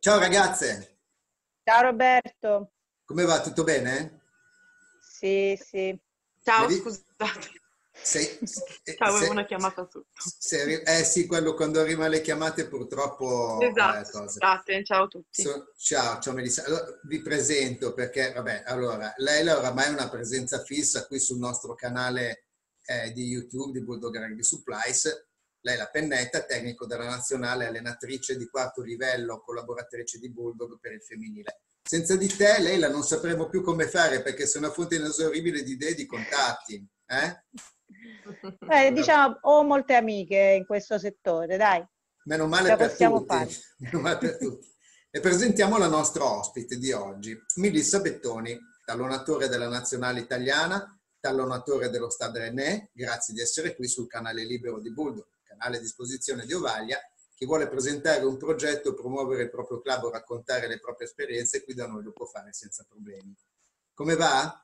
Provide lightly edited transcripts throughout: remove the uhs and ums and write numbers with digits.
Ciao ragazze, Ciao Roberto. come va? Tutto bene? Sì, sì. Mi Ciao, di- scusate. Sei, Ciao, avevo una chiamata sotto. sì, quello quando arrivano le chiamate purtroppo Esatto, cose. scusate, ciao a tutti. Ciao Melissa. Allora, vi presento perché, vabbè, allora, lei è oramai una presenza fissa qui sul nostro canale di YouTube di Bulldog Rugby Supplies. Lei è la Pennetta, tecnico della nazionale, allenatrice di quarto livello, collaboratrice di Bulldog per il femminile. Senza di te, Leila, non sapremo più come fare perché sei una fonte inesauribile di idee e di contatti. Diciamo, ho molte amiche in questo settore, dai, Meno ce male la per possiamo tutti, fare. meno male per tutti. E presentiamo la nostra ospite di oggi, Melissa Bettoni, tallonatore della nazionale italiana, tallonatore dello Stade Rennais. Grazie di essere qui sul canale libero di Bulldog, canale a disposizione di Ovalia. Chi vuole presentare un progetto, promuovere il proprio club o raccontare le proprie esperienze, qui da noi lo può fare senza problemi. Come va?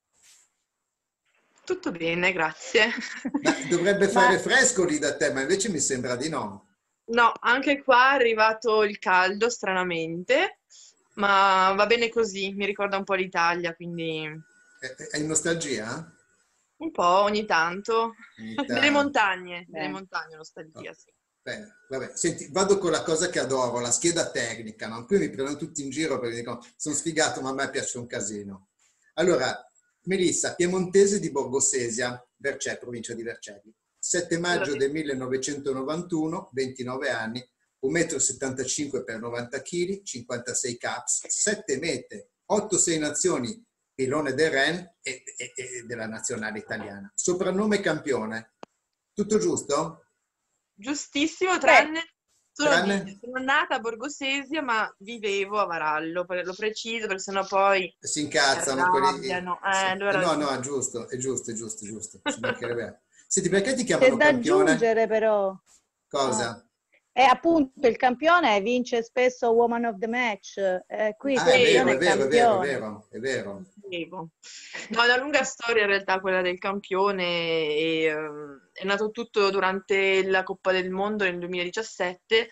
Tutto bene, grazie. Dovrebbe Ma fare fresco lì da te, ma invece mi sembra di no. No, anche qua è arrivato il caldo, stranamente, ma va bene così, mi ricorda un po' l'Italia, quindi Hai nostalgia? un po' ogni tanto. Ogni tanto. Delle montagne nostalgia, sì. Bene, vabbè. Senti, vado con la cosa che adoro, la scheda tecnica, no? Qui mi prendono tutti in giro perché dicono sono sfigato, ma a me piace un casino. Allora, Melissa, piemontese di Borgosesia, provincia di Vercelli. 7 maggio del 1991, 29 anni, 1,75 m per 90 kg, 56 caps, 7 mete, 8-6 nazioni, pilone del Ren e della nazionale italiana. Soprannome campione. Tutto giusto? Giustissimo, beh, Tranne? sono nata a Borgosesia, ma vivevo a Varallo, lo preciso, perché sennò poi Si si incazzano quelli. arrabbiano. Sì. Allora, No, no, è giusto, è giusto, è giusto, è giusto. Ci mancherebbe. Senti, perché ti c'è chiamano da campione? aggiungere però. Ah. Cosa? E appunto il campione vince spesso Woman of the Match, qui Ah, è vero, campione è è vero, è vero, è campione. vero, è vero. sapevo. No, è una lunga storia in realtà quella del campione e, è nato tutto durante la Coppa del Mondo nel 2017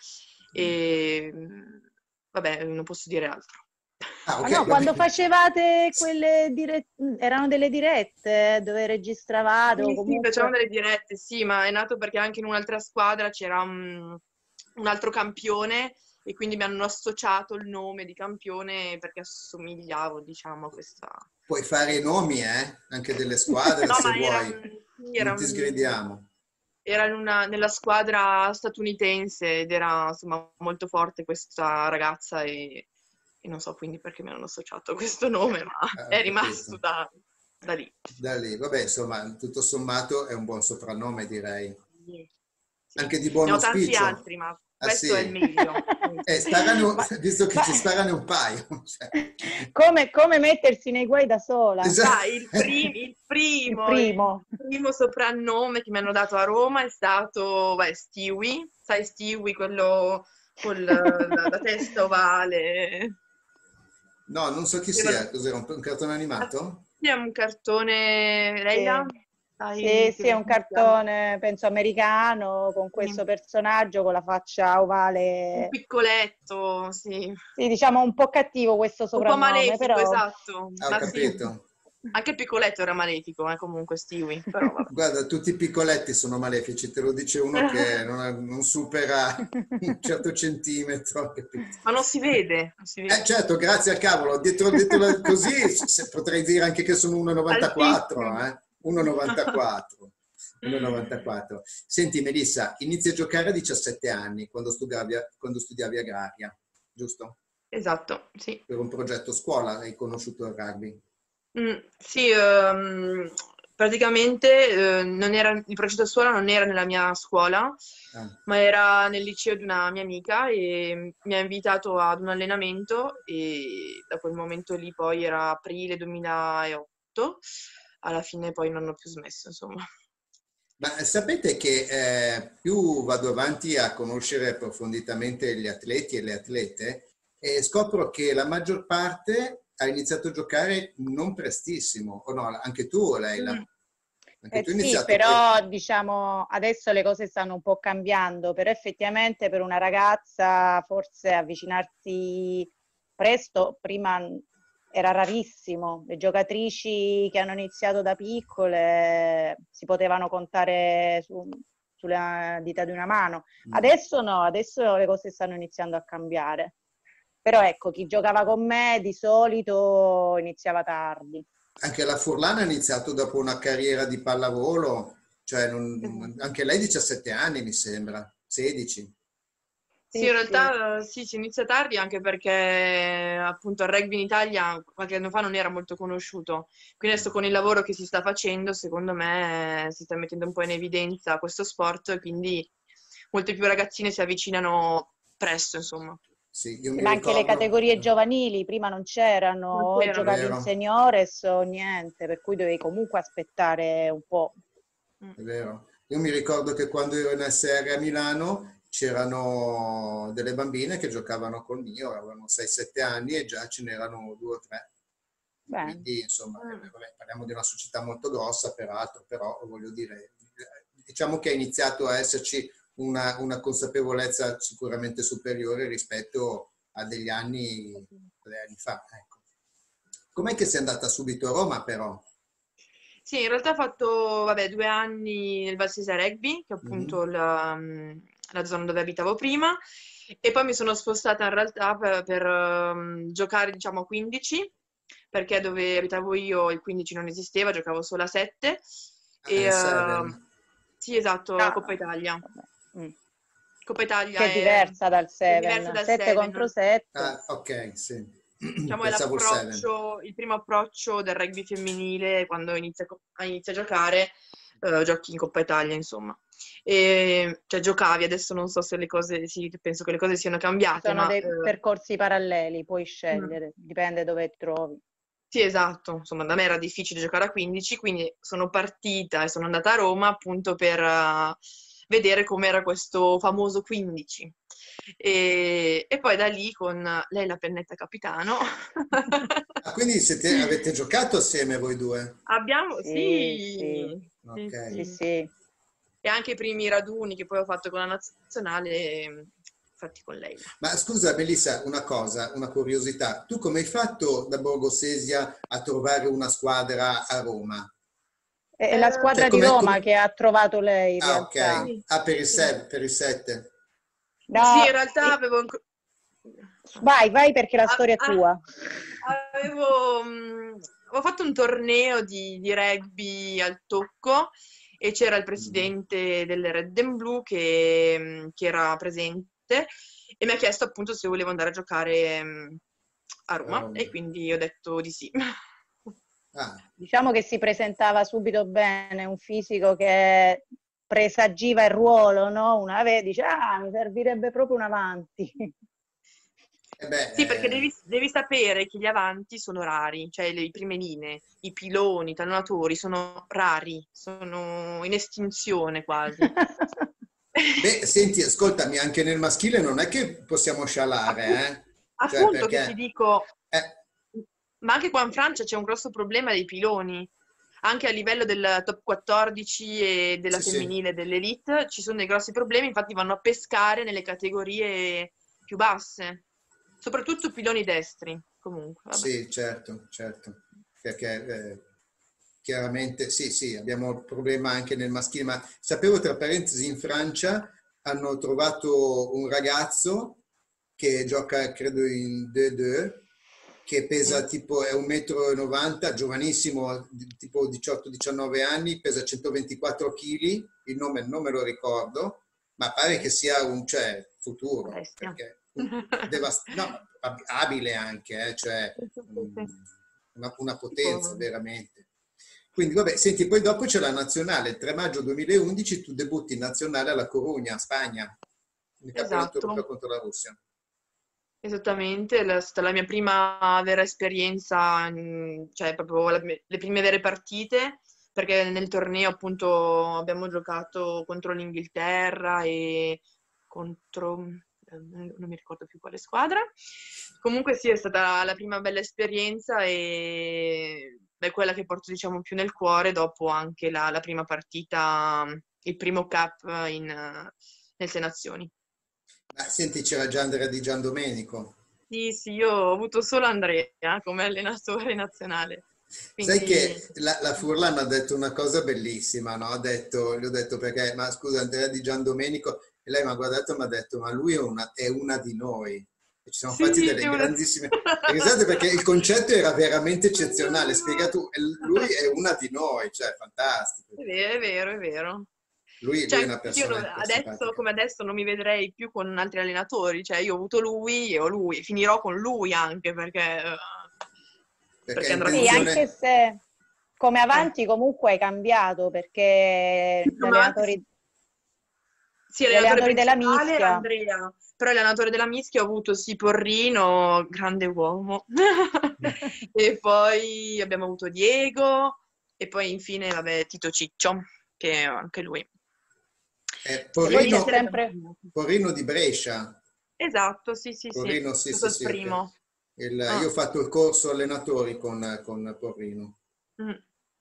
e vabbè, non posso dire altro. Ah, Ma ok, no, va quando bene. facevate quelle dirette, erano delle dirette dove registravate o Sì, sì, facciamo comunque... delle dirette, sì, ma è nato perché anche in un'altra squadra c'era un altro campione e quindi mi hanno associato il nome di campione perché assomigliavo, diciamo, a questa... Puoi fare i nomi, anche delle squadre No, se ma vuoi. sì, Non ti sgridiamo. era nella squadra statunitense ed era insomma molto forte questa ragazza e non so quindi perché mi hanno associato a questo nome, ma Ho è rimasto capito. da lì. Da lì, vabbè, insomma, tutto sommato è un buon soprannome, direi. Sì, sì. Anche di Ne buon ho tanti auspicio. altri, ma Ah questo è il sì? meglio. Ma, Visto che ma- ci sparane un paio. Cioè. come mettersi nei guai da sola? Esatto. Il primo. Il primo soprannome che mi hanno dato a Roma è stato, beh, Stewie, sai Stewie, quello con la testa ovale. No, non so chi sia. Cos'era? Un cartone animato? Sì, è un cartone, Leila? Sì. Sì, Sai sì, è un come si chiama? cartone, penso americano, con questo Sì. personaggio con la faccia Un ovale. piccoletto, sì. Sì, diciamo un po' cattivo questo Un po' soprannome, malefico, però... esatto. Ah, ho Ma sì, capito. anche il piccoletto era malefico, comunque Stewie, però vabbè. Guarda, tutti i piccoletti sono malefici, te lo dice uno che non supera un certo centimetro, capito? Ma non si vede, non si vede. Certo, grazie al cavolo, così potrei dire anche che sono 1,94, Altissimo. 1,94. 1,94. Senti Melissa, inizi a giocare a 17 anni quando studiavi agraria, giusto? Esatto, sì. Per un progetto scuola hai conosciuto il rugby. Sì, praticamente il progetto a scuola non era nella mia scuola, Ah. ma era nel liceo di una mia amica e mi ha invitato ad un allenamento e da quel momento lì poi era aprile 2008, alla fine poi non ho più smesso, insomma. Ma sapete che più vado avanti a conoscere approfonditamente gli atleti e le atlete, scopro che la maggior parte ha iniziato a giocare non prestissimo, o no, anche tu, Mm. Leila? Anche tu hai Sì, iniziato poi... però diciamo adesso le cose stanno un po' cambiando, però effettivamente per una ragazza forse avvicinarsi presto, prima era rarissimo. Le giocatrici che hanno iniziato da piccole si potevano contare sulle dita di una mano. Adesso no, adesso le cose stanno iniziando a cambiare. Però ecco, chi giocava con me di solito iniziava tardi. Anche la Furlana ha iniziato dopo una carriera di pallavolo, cioè anche lei 17 anni mi sembra, 16. Sì, Sì, in sì. realtà sì, si inizia tardi anche perché appunto il rugby in Italia qualche anno fa non era molto conosciuto. Quindi adesso con il lavoro che si sta facendo, secondo me si sta mettendo un po' in evidenza questo sport e quindi molte più ragazzine si avvicinano presto, insomma. Sì, io Sì, mi ma anche le ricordo, categorie giovanili prima non c'erano, Non o è c'erano. giocavi in vero, seniores o niente, per cui dovevi comunque aspettare un po'. Mm. è vero. Io mi ricordo che quando ero in SR a Milano c'erano delle bambine che giocavano col mio, avevano 6-7 anni e già ce n'erano 2 o 3. Bene. Quindi, insomma, Mm. vabbè, parliamo di una società molto grossa, peraltro, però voglio dire, diciamo che è iniziato a esserci una consapevolezza sicuramente superiore rispetto a degli anni fa. Ecco. Com'è che sei andata subito a Roma, però? Sì, in realtà ho fatto, vabbè, 2 anni nel Valsese Rugby, che è appunto Mhm. la zona dove abitavo prima, e poi mi sono spostata in realtà per giocare, diciamo, a 15, perché dove abitavo io il 15 non esisteva, giocavo solo a 7, e Seven. sì, esatto, Coppa No, Italia. vabbè. Mm. Coppa Italia Che è diversa dal è diversa 7, dal 7 contro 7. 7. Ah, ok, sì. Diciamo, è Pensavo il Seven. l'approccio, il primo approccio del rugby femminile quando inizia a giocare, giochi in Coppa Italia, insomma. E, cioè, giocavi, adesso non so se le cose, sì, penso che le cose siano Ci cambiate, sono ma dei percorsi paralleli, puoi mm, scegliere, dipende dove ti trovi. sì, esatto. Insomma, da me era difficile giocare a 15, quindi sono partita e sono andata a Roma appunto per vedere com'era questo famoso 15. E poi da lì con lei la pennetta capitano. Ah, quindi avete giocato assieme voi due? Abbiamo, Sì, sì, sì, Ok. sì, sì, sì. sì. E anche i primi raduni che poi ho fatto con la nazionale, fatti con lei. Ma scusa, Melissa, una cosa, una curiosità. Tu come hai fatto da Borgosesia a trovare una squadra a Roma? È la Cioè, squadra di Roma che ha trovato lei in Ah, realtà. ok. Sì, Ah, sì. per il 7. Sì, in No, realtà avevo... vai perché la Ah, storia è ah, tua. avevo fatto un torneo di rugby al tocco e c'era il presidente delle Red and Blue che era presente e mi ha chiesto appunto se volevo andare a giocare a A Roma Roma. e quindi ho detto di sì. Ah, Diciamo che si presentava subito bene, un fisico che presagiva il ruolo, no? Una vez dice, ah, mi servirebbe proprio un avanti. e beh, Sì, perché devi sapere che gli avanti sono rari, cioè le prime linee, i piloni, i tallonatori sono rari, sono in estinzione quasi. beh, senti, ascoltami, anche nel maschile non è che possiamo scialare, Appu- eh? Cioè, Appunto che ti perché... dico, Eh, ma anche qua in Francia c'è un grosso problema dei piloni, anche a livello del top 14 e della sì, sì. femminile dell'elite ci sono dei grossi problemi, infatti vanno a pescare nelle categorie più basse, soprattutto piloni destri, comunque, vabbè. Sì, certo, certo, perché chiaramente sì, sì, abbiamo il problema anche nel maschile, ma sapevo tra parentesi in Francia hanno trovato un ragazzo che gioca, credo, in D2, che pesa Mm. tipo, è 1,90 m, giovanissimo, tipo 18-19 anni, pesa 124 kg, il nome non me lo ricordo, ma pare che sia un, cioè, Una futuro, bestia. perché no, abile anche, cioè Sì, sì, sì, sì. una potenza Tipo, veramente. Quindi vabbè, senti, poi dopo c'è la nazionale, il 3 maggio 2011 tu debutti in nazionale alla Corugna, Spagna, in campionato europeo esatto, contro la Russia. esattamente, è stata la mia prima vera esperienza, cioè proprio le prime vere partite, perché nel torneo appunto abbiamo giocato contro l'Inghilterra e contro, non mi ricordo più quale squadra. Comunque sì, è stata la prima bella esperienza e è quella che porto, diciamo, più nel cuore dopo anche la prima partita, il primo cup nel Sei Nazioni. Senti, c'era già Andrea Di Giandomenico. Sì, sì, io ho avuto solo Andrea come allenatore nazionale, Sai quindi che la Furlan ha detto una cosa bellissima, no? Gli ho detto perché, ma scusa, Andrea Di Giandomenico, e lei mi ha guardato e mi ha detto, ma lui è una di noi. E ci siamo fatti sì, delle grandissime risate perché il concetto era veramente eccezionale. Spiega tu, lui è una di noi, cioè fantastico. È vero, è vero, è vero. Lui Cioè, è una io persona adesso, simpatica. come adesso, non mi vedrei più con altri allenatori, cioè io ho avuto lui e ho lui, finirò con lui anche Perché perché ha andrà Sì, così. anche intenzione... se come Eh. avanti comunque hai cambiato perché Come avanti, sì. Sì, gli allenatore allenatori della principale era Mischia. Andrea, però allenatore della Mischia ho avuto sì Porrino, grande uomo, e poi abbiamo avuto Diego, e poi infine, vabbè, Tito Ciccio, che anche lui. E poi c'è Niente, sempre, Porrino di Brescia. esatto, sì, sì, sì, è Porrino, sì, stato sì, il sì. Ok. primo. Io Ah. ho fatto il corso allenatori con Porrino. Mm.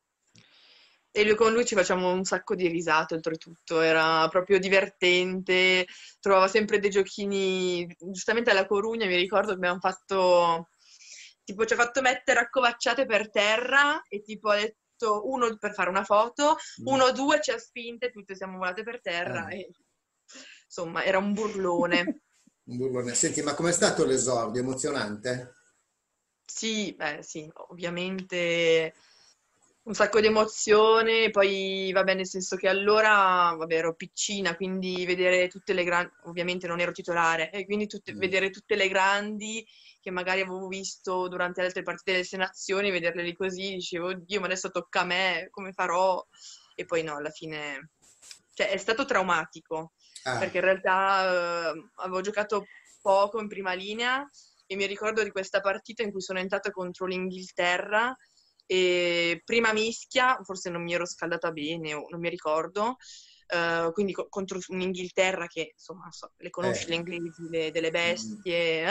E con lui ci facciamo un sacco di risate, oltretutto, era proprio divertente, trovava sempre dei giochini, giustamente alla Corugna mi ricordo che abbiamo fatto, tipo ci ha fatto mettere accovacciate per terra e tipo ha detto uno per fare una foto, Mm. uno, due ci ha spinte, tutte siamo volate per terra Ah, e insomma era un burlone. un burlone. Senti, ma com'è stato l'esordio? Emozionante? Sì, beh, sì, ovviamente un sacco di emozione, poi vabbè, nel senso che allora, vabbè, ero piccina, quindi vedere tutte le grandi, ovviamente non ero titolare, e quindi Mm. vedere tutte le grandi che magari avevo visto durante le altre partite delle Sei Nazioni, vederle lì così, dicevo, oddio, ma adesso tocca a me, come farò? E poi no, alla fine, cioè è stato traumatico, Ah, perché in realtà avevo giocato poco in prima linea e mi ricordo di questa partita in cui sono entrata contro l'Inghilterra e prima mischia, forse non mi ero scaldata bene o non mi ricordo, quindi contro un'Inghilterra che insomma non so, le conosci le eh. inglesi, delle Mm. bestie,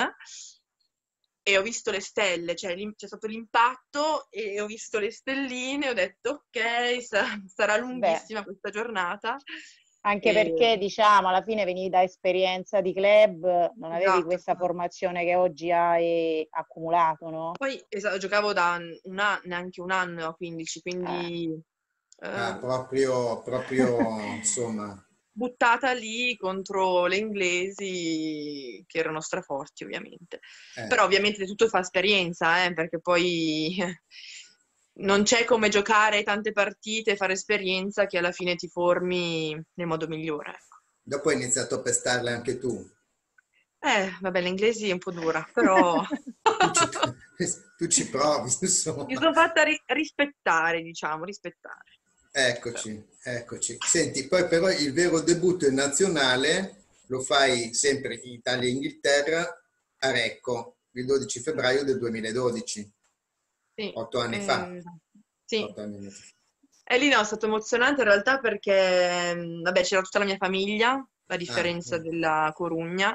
e ho visto le stelle, cioè c'è stato l'impatto e ho visto le stelline, ho detto ok, sarà beh, lunghissima questa giornata. anche E, perché diciamo alla fine venivi da esperienza di club, non avevi esatto. questa formazione che oggi hai accumulato, no? Poi giocavo da neanche un anno a 15, Eh, quindi Ah, eh, proprio, insomma, buttata lì contro le inglesi che erano straforti ovviamente. eh. Però ovviamente tutto fa esperienza, perché poi non c'è come giocare tante partite e fare esperienza che alla fine ti formi nel modo migliore, ecco. Dopo hai iniziato a pestarle anche tu. Vabbè, l'inglese è un po' dura, però Tu ci, tu ci provi, mi insomma. sono fatta rispettare, diciamo, rispettare. Però. Eccoci, eccoci. Senti, poi però il vero debutto in nazionale lo fai sempre in Italia e Inghilterra a Recco, il 12 febbraio del 2012, Sì, 8 anni fa. sì. 8 anni fa. E lì no, è stato emozionante in realtà perché, vabbè, c'era tutta la mia famiglia, a Ah, differenza della Corugna,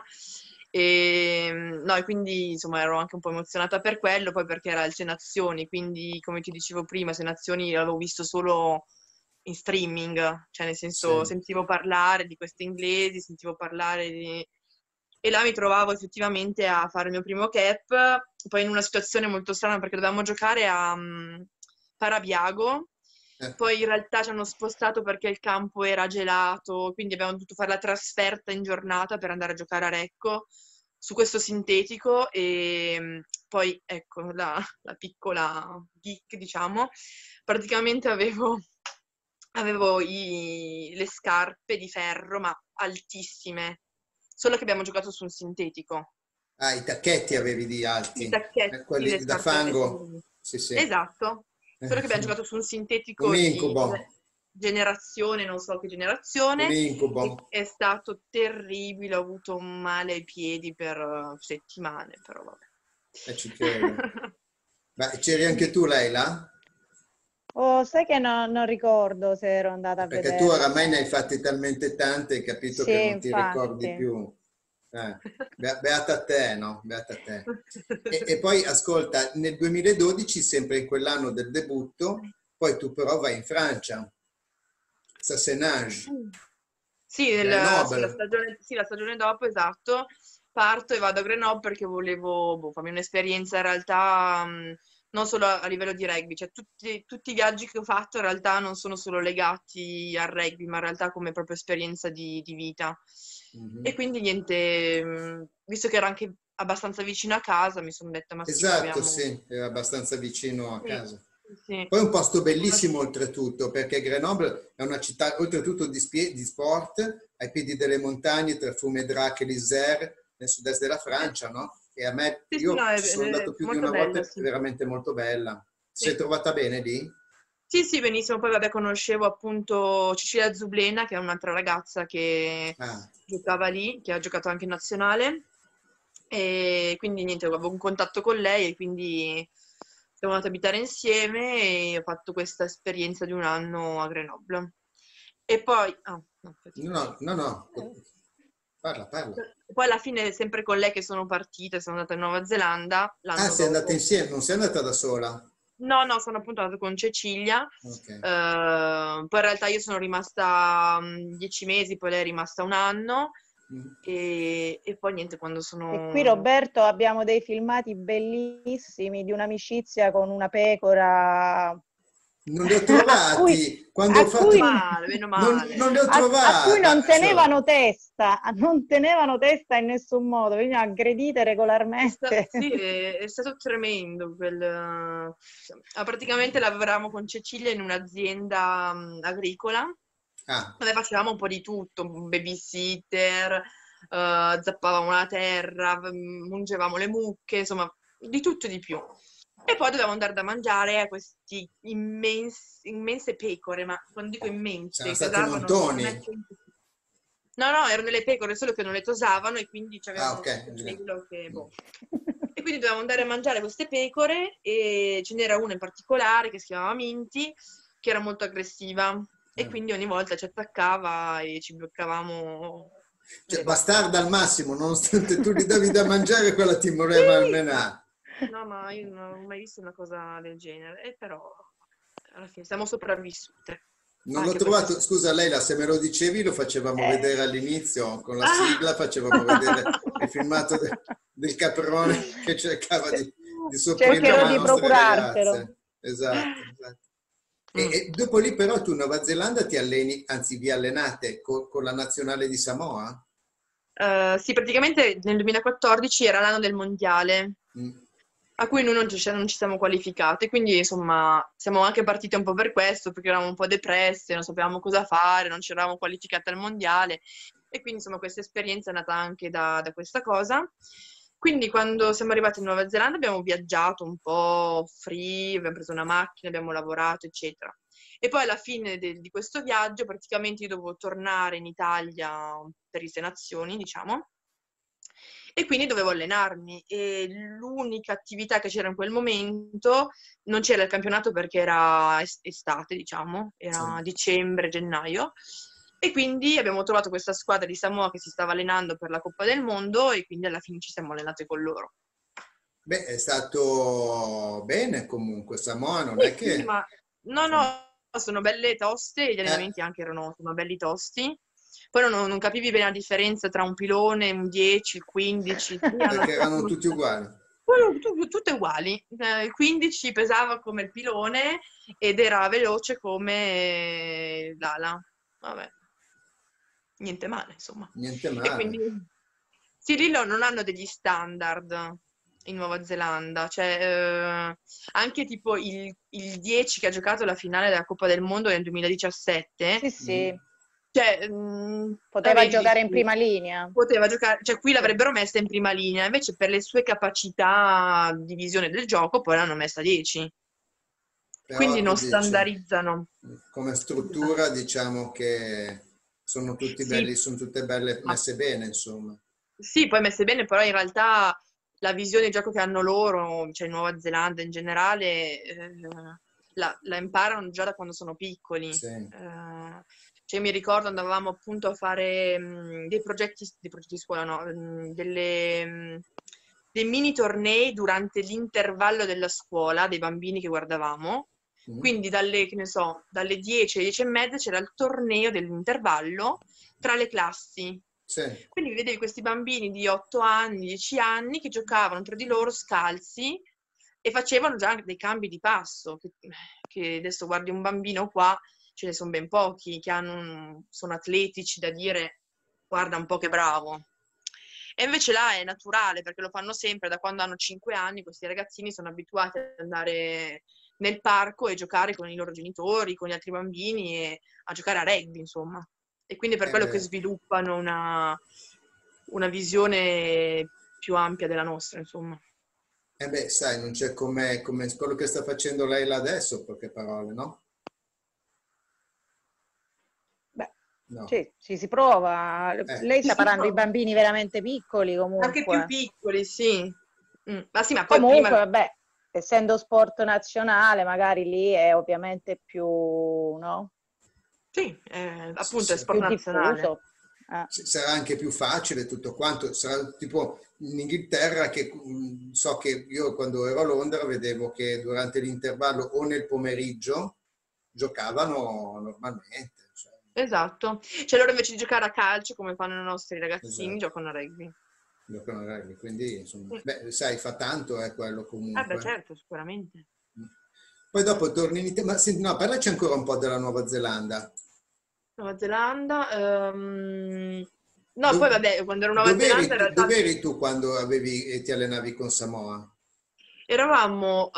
e, no, e quindi insomma ero anche un po' emozionata per quello, poi perché era il Sei Nazioni, quindi come ti dicevo prima, Sei Nazioni l'avevo visto solo in streaming, cioè nel senso sì. sentivo parlare di questi inglesi, sentivo parlare di... E là mi trovavo effettivamente a fare il mio primo cap, poi in una situazione molto strana perché dovevamo giocare a Parabiago, Eh, poi in realtà ci hanno spostato perché il campo era gelato, quindi abbiamo dovuto fare la trasferta in giornata per andare a giocare a Recco su questo sintetico e poi ecco la piccola geek, diciamo, praticamente avevo le scarpe di ferro ma altissime, solo che abbiamo giocato su un sintetico. I tacchetti avevi di I alti, tacchetti, le quelli da scarpe, fango. Sì, sì. esatto, solo che abbiamo giocato su un Un sintetico di incubo, generazione, non so che un generazione, incubo. e è stato terribile, ho avuto un male ai piedi per settimane, però vabbè. E ci credo. Beh, c'eri anche tu, Leila? Oh, sai che non ricordo se ero andata a Perché tu vederla. oramai ne hai fatte talmente tante, hai capito che Sì, non ti ricordi infatti. più. Beata te, no? Beata te. E poi, ascolta, nel 2012, sempre in quell'anno del debutto, poi tu però vai in Francia, Sassenage, Sì, Grenoble. la stagione dopo, esatto, parto e vado a Grenoble perché volevo farmi un'esperienza in realtà non solo a livello di rugby, cioè tutti i viaggi che ho fatto in realtà non sono solo legati al rugby, ma in realtà come proprio esperienza di vita. E quindi niente, visto che era anche abbastanza vicino a casa, mi sono detta, ma sì, Esatto, proviamo. sì, era abbastanza vicino a Sì, casa. sì. Poi è un posto bellissimo oltretutto, perché Grenoble è una città oltretutto di sport, ai piedi delle montagne tra Fumedra e l'Isère, nel sud-est della Sì, Francia, no? E a me, sì, sì, no, io è, ci sono è andato più di molto una volta, bella, è sì. veramente molto bella. Ti sei Sì. trovata bene lì? Sì, sì, benissimo. Poi vabbè, conoscevo appunto Cecilia Zublena, che è un'altra ragazza che Ah, giocava lì, che ha giocato anche in nazionale. E quindi niente, avevo un contatto con lei e quindi siamo andati a abitare insieme e ho fatto questa esperienza di un anno a Grenoble. E poi, no, aspetta. no, no, no, parla, parla. Poi alla fine, sempre con lei che sono partita, sono andata in Nuova Zelanda Ah, l'anno sei andata dopo. insieme, non sei andata da sola? No, no, sono appunto andata con Cecilia. Ok. Poi in realtà io sono rimasta 10 mesi, poi lei è rimasta un anno Mm. e poi niente, quando E qui sono... Roberto abbiamo dei filmati bellissimi di un'amicizia con una pecora Non li ho a cui, trovati. Quando ho a Meno fatto... cui, male, meno male. Non li ho a cui trovati. non Ma, insomma, tenevano testa, non tenevano testa in nessun modo, venivano aggredite regolarmente. Sì, è stato tremendo. Praticamente lavoravamo con Cecilia in un'azienda agricola ah, dove facevamo un po' di tutto, un babysitter, zappavamo la terra, mungevamo le mucche, insomma, di tutto e di più. E poi dovevamo andare da mangiare a questi immense pecore, ma quando dico c'erano immense, stati pesavano un montoni. metro. No, no, erano delle pecore, solo che non le tosavano e quindi Ah, avevano ok. questo pelo che, boh. E quindi dovevamo andare a mangiare queste pecore e ce n'era una in particolare che si chiamava Minty, che era molto aggressiva e Ah. quindi ogni volta ci attaccava e ci bloccavamo Cioè, le rotte. bastarda al massimo, nonostante tu gli davi da mangiare, quella ti voleva Sì! almenare. No, ma io non ho mai visto una cosa del genere, e però alla fine siamo sopravvissute Non l'ho anche per trovato, questo. scusa Leila, se me lo dicevi lo facevamo Eh. vedere all'inizio, con la Ah! sigla facevamo vedere il filmato del caprone che cercava di sopprimere Cercherò le di nostre procurartelo. ragazze. Esatto, esatto. Mm. E dopo lì però tu in Nuova Zelanda ti alleni, anzi vi allenate con la nazionale di Samoa? Sì, praticamente nel 2014 era l'anno del mondiale, Mm. a cui noi non ci siamo qualificate, quindi insomma siamo anche partite un po' per questo, perché eravamo un po' depresse, non sapevamo cosa fare, non ci eravamo qualificate al mondiale e quindi insomma questa esperienza è nata anche da questa cosa. Quindi quando siamo arrivati in Nuova Zelanda abbiamo viaggiato un po' free, abbiamo preso una macchina, abbiamo lavorato, eccetera. E poi alla fine di questo viaggio praticamente io dovevo tornare in Italia per le nazioni, diciamo, e quindi dovevo allenarmi e l'unica attività che c'era in quel momento non c'era il campionato perché era estate, diciamo, Sì. era dicembre, gennaio. E quindi abbiamo trovato questa squadra di Samoa che si stava allenando per la Coppa del Mondo e quindi alla fine ci siamo allenate con loro. Beh, è stato bene comunque, Samoa non è Sì, sì, che... ma no, no, insomma, sono belle toste, gli eh, allenamenti anche erano insomma, belli tosti. Poi non capivi bene la differenza tra un pilone, un 10, il 15. Sì, hanno perché erano altissimo tutti uguali. tutte uguali. Il 15 pesava come il pilone ed era veloce come l'ala. Vabbè, niente male, insomma. Niente E male. quindi sì, lì non hanno degli standard in Nuova Zelanda, cioè anche tipo il 10 che ha giocato la finale della Coppa del Mondo nel 2017, Sì, Mm. sì, cioè, poteva vedi, giocare in dici, prima linea. poteva giocare, cioè qui Sì. l'avrebbero messa in prima linea, invece per le sue capacità di visione del gioco poi l'hanno messa 10. Quindi Però tu non dici, standardizzano. come struttura diciamo che sono tutti belli, Sì, sono tutte belle ma messe bene, insomma. sì, poi messe bene, però in realtà la visione di gioco che hanno loro, cioè in Nuova Zelanda in generale, la imparano già da quando sono piccoli. Sì. Cioè, mi ricordo andavamo appunto a fare dei progetti di scuola, no, dei mini tornei durante l'intervallo della scuola, dei bambini che guardavamo. Mm. Quindi dalle, che ne so, dalle 10 alle 10 e mezza c'era il torneo dell'intervallo tra le classi. Sì. Quindi vedevi questi bambini di 8 anni, 10 anni che giocavano tra di loro scalzi e facevano già dei cambi di passo, che adesso guardi un bambino qua, ce ne sono ben pochi che sono atletici da dire guarda un po' che bravo. E invece là è naturale perché lo fanno sempre da quando hanno 5 anni, questi ragazzini sono abituati ad andare nel parco e giocare con i loro genitori, con gli altri bambini e a giocare a rugby, insomma. E quindi è per quello che Beh. sviluppano una visione più ampia della nostra, insomma. Beh, sai, non c'è come quello che sta facendo lei là adesso, poche parole, no? Beh, No. sì, ci si prova. Lei Sì, sta sì, parlando di no. bambini veramente piccoli Anche più comunque. piccoli, sì. Ma sì, ma poi Comunque, prima... vabbè, essendo sport nazionale, magari lì è ovviamente più, no? Sì, Sì, appunto è sì. sport Più nazionale. diffuso. Sarà anche più facile tutto quanto, sarà tipo in Inghilterra che so che io quando ero a Londra vedevo che durante l'intervallo o nel pomeriggio giocavano normalmente. Cioè, Esatto. Cioè loro invece di giocare a calcio, come fanno i nostri ragazzini, esatto, giocano a rugby. giocano a rugby. Quindi insomma, Mm. beh, sai, fa tanto quello Beh, comunque. certo, sicuramente. Poi dopo torni in Italia, ma senti, no, parlaci ancora un po' della Nuova Zelanda. Nuova Zelanda. No, poi vabbè, quando ero in Nuova Zelanda in realtà Dov'eri tu quando avevi e ti allenavi con Samoa? eravamo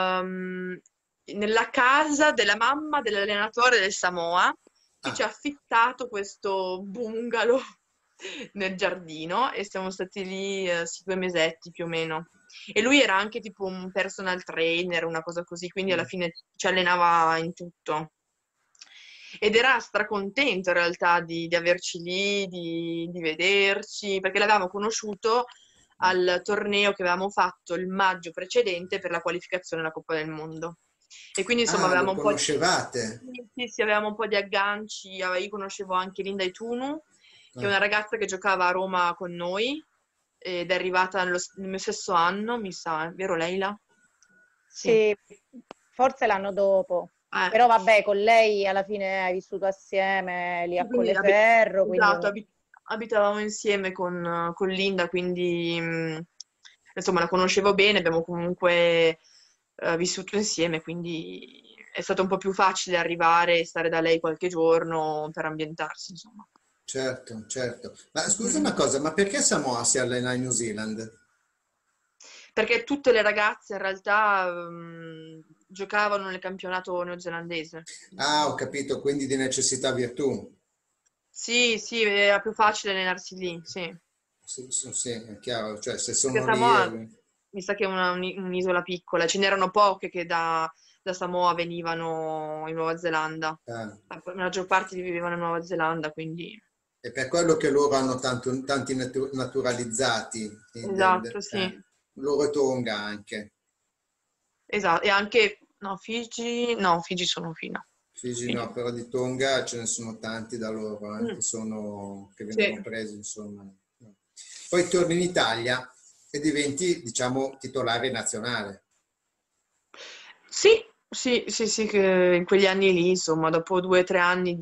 nella casa della mamma dell'allenatore del Samoa che ci ha Ah, affittato questo bungalow nel giardino e siamo stati lì sì, 2 mesetti più o meno. E lui era anche tipo un personal trainer, una cosa così, quindi alla fine ci allenava in tutto. Ed era stracontento in realtà di averci lì, di vederci, perché l'avevamo conosciuto al torneo che avevamo fatto il maggio precedente per la qualificazione alla Coppa del Mondo. E quindi insomma lo avevamo un po' conoscevate? sì, sì, avevamo un po' di agganci. Io conoscevo anche Linda Itunu, che è Ah, una ragazza che giocava a Roma con noi ed è arrivata nel mio stesso anno, mi sa, è vero Leila? Sì. Sì, forse l'anno dopo. Eh, Però vabbè, con lei alla fine hai vissuto assieme lì sì, a quindi, Colleferro, quindi esatto, abitavamo insieme con Linda, quindi insomma la conoscevo bene, abbiamo comunque vissuto insieme, quindi è stato un po' più facile arrivare e stare da lei qualche giorno per ambientarsi, insomma. certo, certo. Ma scusa Mm. una cosa, ma perché Samoa si allena in New Zealand? Perché tutte le ragazze in realtà giocavano nel campionato neozelandese. Ah, ho capito, quindi di necessità virtù. Sì, sì, era più facile allenarsi lì, sì. Sì, sì, sì, è chiaro, cioè se Perché sono lì... Samoa mi sa che è un'isola piccola, ce n'erano poche che da Samoa venivano in Nuova Zelanda. ah, La maggior parte vivevano in Nuova Zelanda, quindi... è per quello che loro hanno tanti naturalizzati, Esatto, sì. loro e Tonga anche. Esatto, e anche... No, Figi sono fino. Fiji Figi. no, però di Tonga ce ne sono tanti da loro, Mm, che sì. vengono presi, insomma. Poi torni in Italia e diventi, diciamo, titolare nazionale. Sì, sì, sì, sì, che in quegli anni lì, insomma, dopo 2 o 3 anni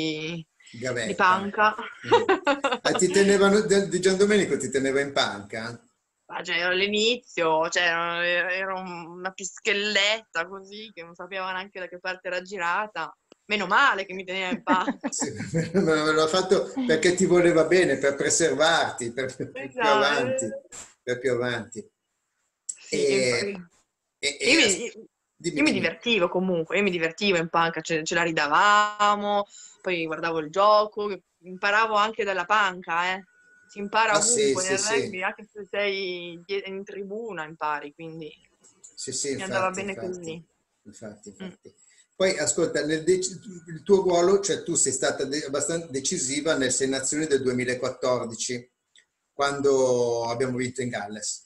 di Gavetta. panca. Mm. Ti tenevano, di Gian Domenico ti teneva in panca? Ma cioè, all'inizio, cioè, ero una pischelletta così, che non sapeva neanche da che parte era girata. Meno male che mi teneva in panca. Sì, me l'ha fatto perché ti voleva bene, per preservarti, per più avanti, Esatto. per più avanti. Sì, E, e- io e mi, as- dimmi, io mi dimmi. divertivo comunque, io mi divertivo in panca, ce la ridavamo, poi guardavo il gioco, imparavo anche dalla panca, eh. Si impara Ah sì, ovunque, sì, nel sì, rugby, anche se sei in tribuna impari, quindi sì, sì, mi andava infatti, bene infatti, così. infatti, Mm. infatti. Poi ascolta, il tuo ruolo, cioè tu sei stata abbastanza decisiva nel Sei Nazioni del 2014, quando abbiamo vinto in Galles.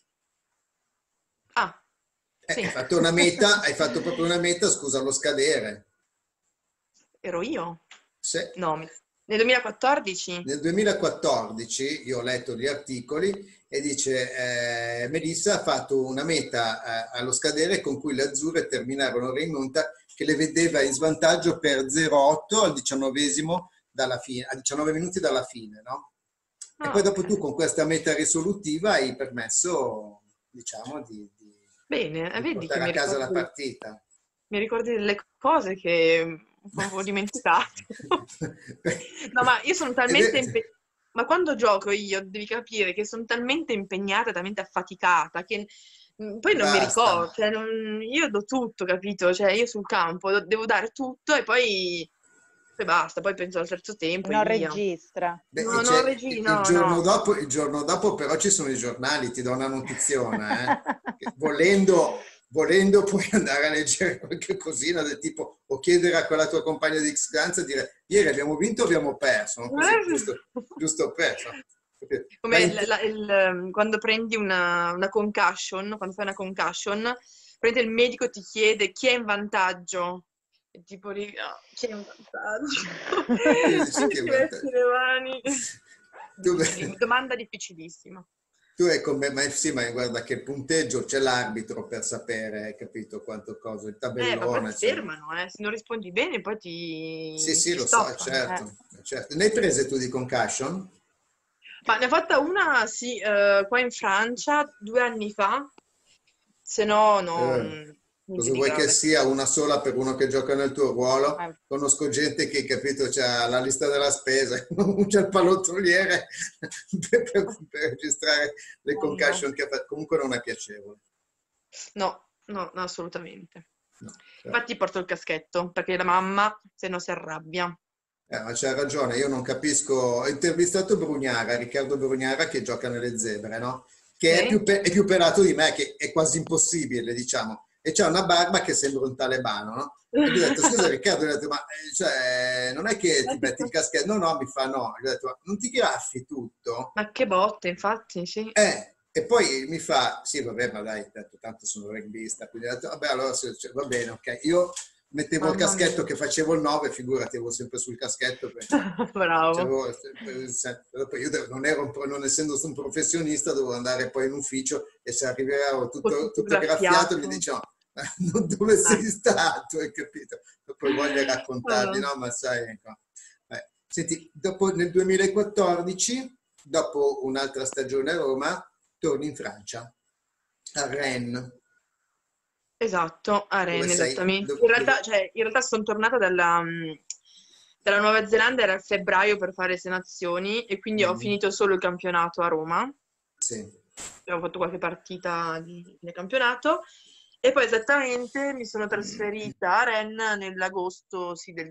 Ah, sì. Hai fatto proprio una meta, scusa, allo scadere. Ero io? Se, No, nel 2014? Nel 2014 io ho letto gli articoli e dice Melissa ha fatto una meta allo scadere con cui le azzurre terminarono in rimonta che le vedeva in svantaggio per 0,8 al 19esimo dalla fine, a 19 minuti dalla fine, no? E poi dopo tu Ok. con questa meta risolutiva hai permesso, diciamo, Bene, di vedi che portare a casa la partita. mi ricordi delle cose che un po' avevo dimenticato. No, ma io sono Ed talmente è- impegnata. Ma quando gioco io, devi capire che sono talmente impegnata, talmente affaticata, che poi non mi Basta. ricordo. Cioè, io do tutto, capito? Cioè, io sul campo devo dare tutto e poi basta, poi penso al terzo tempo e Non via. registra. Beh, No, no, Regi, no, no. il giorno dopo però ci sono i giornali, ti do una notiziona, che volendo puoi andare a leggere qualche cosina del tipo o chiedere a quella tua compagna di X-Ganza e dire ieri abbiamo vinto o abbiamo perso, no? Così, giusto perso. Come quando prendi una concussion, quando fai una concussion, il medico ti chiede chi è in vantaggio. E tipo lì, chi è in vantaggio? Tu dici che Ti metti le mani. tu, Domanda difficilissima. tu è come, ma sì, ma guarda che punteggio c'è l'arbitro per sapere, hai capito quanto cosa, il Ma poi tabellone, ti cioè. fermano, se non rispondi bene poi Sì, sì, ti lo so, stoppano. certo, certo. Ne hai prese tu di concussion? Ma ne ho fatta una, sì, qua in Francia 2 anni fa, se no, Eh, niente cosa di vuoi che grave. sia una sola per uno che gioca nel tuo ruolo? Eh, Conosco gente che, capito, c'ha la lista della spesa, non c'è il pallottoliere per registrare le No, no. concussion che fa. Comunque non è piacevole. No, no, no, assolutamente. No, certo. Infatti porto il caschetto, perché la mamma se no si arrabbia. Ma c'ha ragione, io non capisco. Ho intervistato Brugnara, Riccardo Brugnara, che gioca nelle zebre, no? Che è Sì? è più pelato di me, che è quasi impossibile, diciamo. E c'ha una barba che sembra un talebano, no? E gli ho detto, scusa Riccardo, gli ho detto, ma cioè, non è che ti metti il caschetto? No, no, mi fa no. Gli ho detto, ma non ti graffi tutto? Ma che botte, infatti, sì. E poi mi fa, sì, vabbè, ma dai, ho detto, tanto sono rugbista, quindi ho detto, vabbè, allora cioè, va bene, ok. Io mettevo il Mamma caschetto mia. che facevo il 9, figurati, avevo sempre sul caschetto perché Bravo. c'avevo, poi io non ero, non essendo un professionista, dovevo andare poi in ufficio e se arrivavo Con tutto, tutto tutto graffiato mi graffiato. dicevano, dove sei Eh. stato, hai capito? Poi voglio No, raccontargli, no. no, ma sai, ecco. Senti, dopo nel 2014, dopo un'altra stagione a Roma, torni in Francia, a Rennes, Esatto, a dove Rennes, sei, esattamente. In realtà sono tornata dalla Nuova Zelanda, era a febbraio per fare 6 nazioni e quindi ho mm, finito solo il campionato a Roma. sì. Avevo fatto qualche partita di campionato e poi esattamente mi sono trasferita a Rennes nell'agosto, sì, del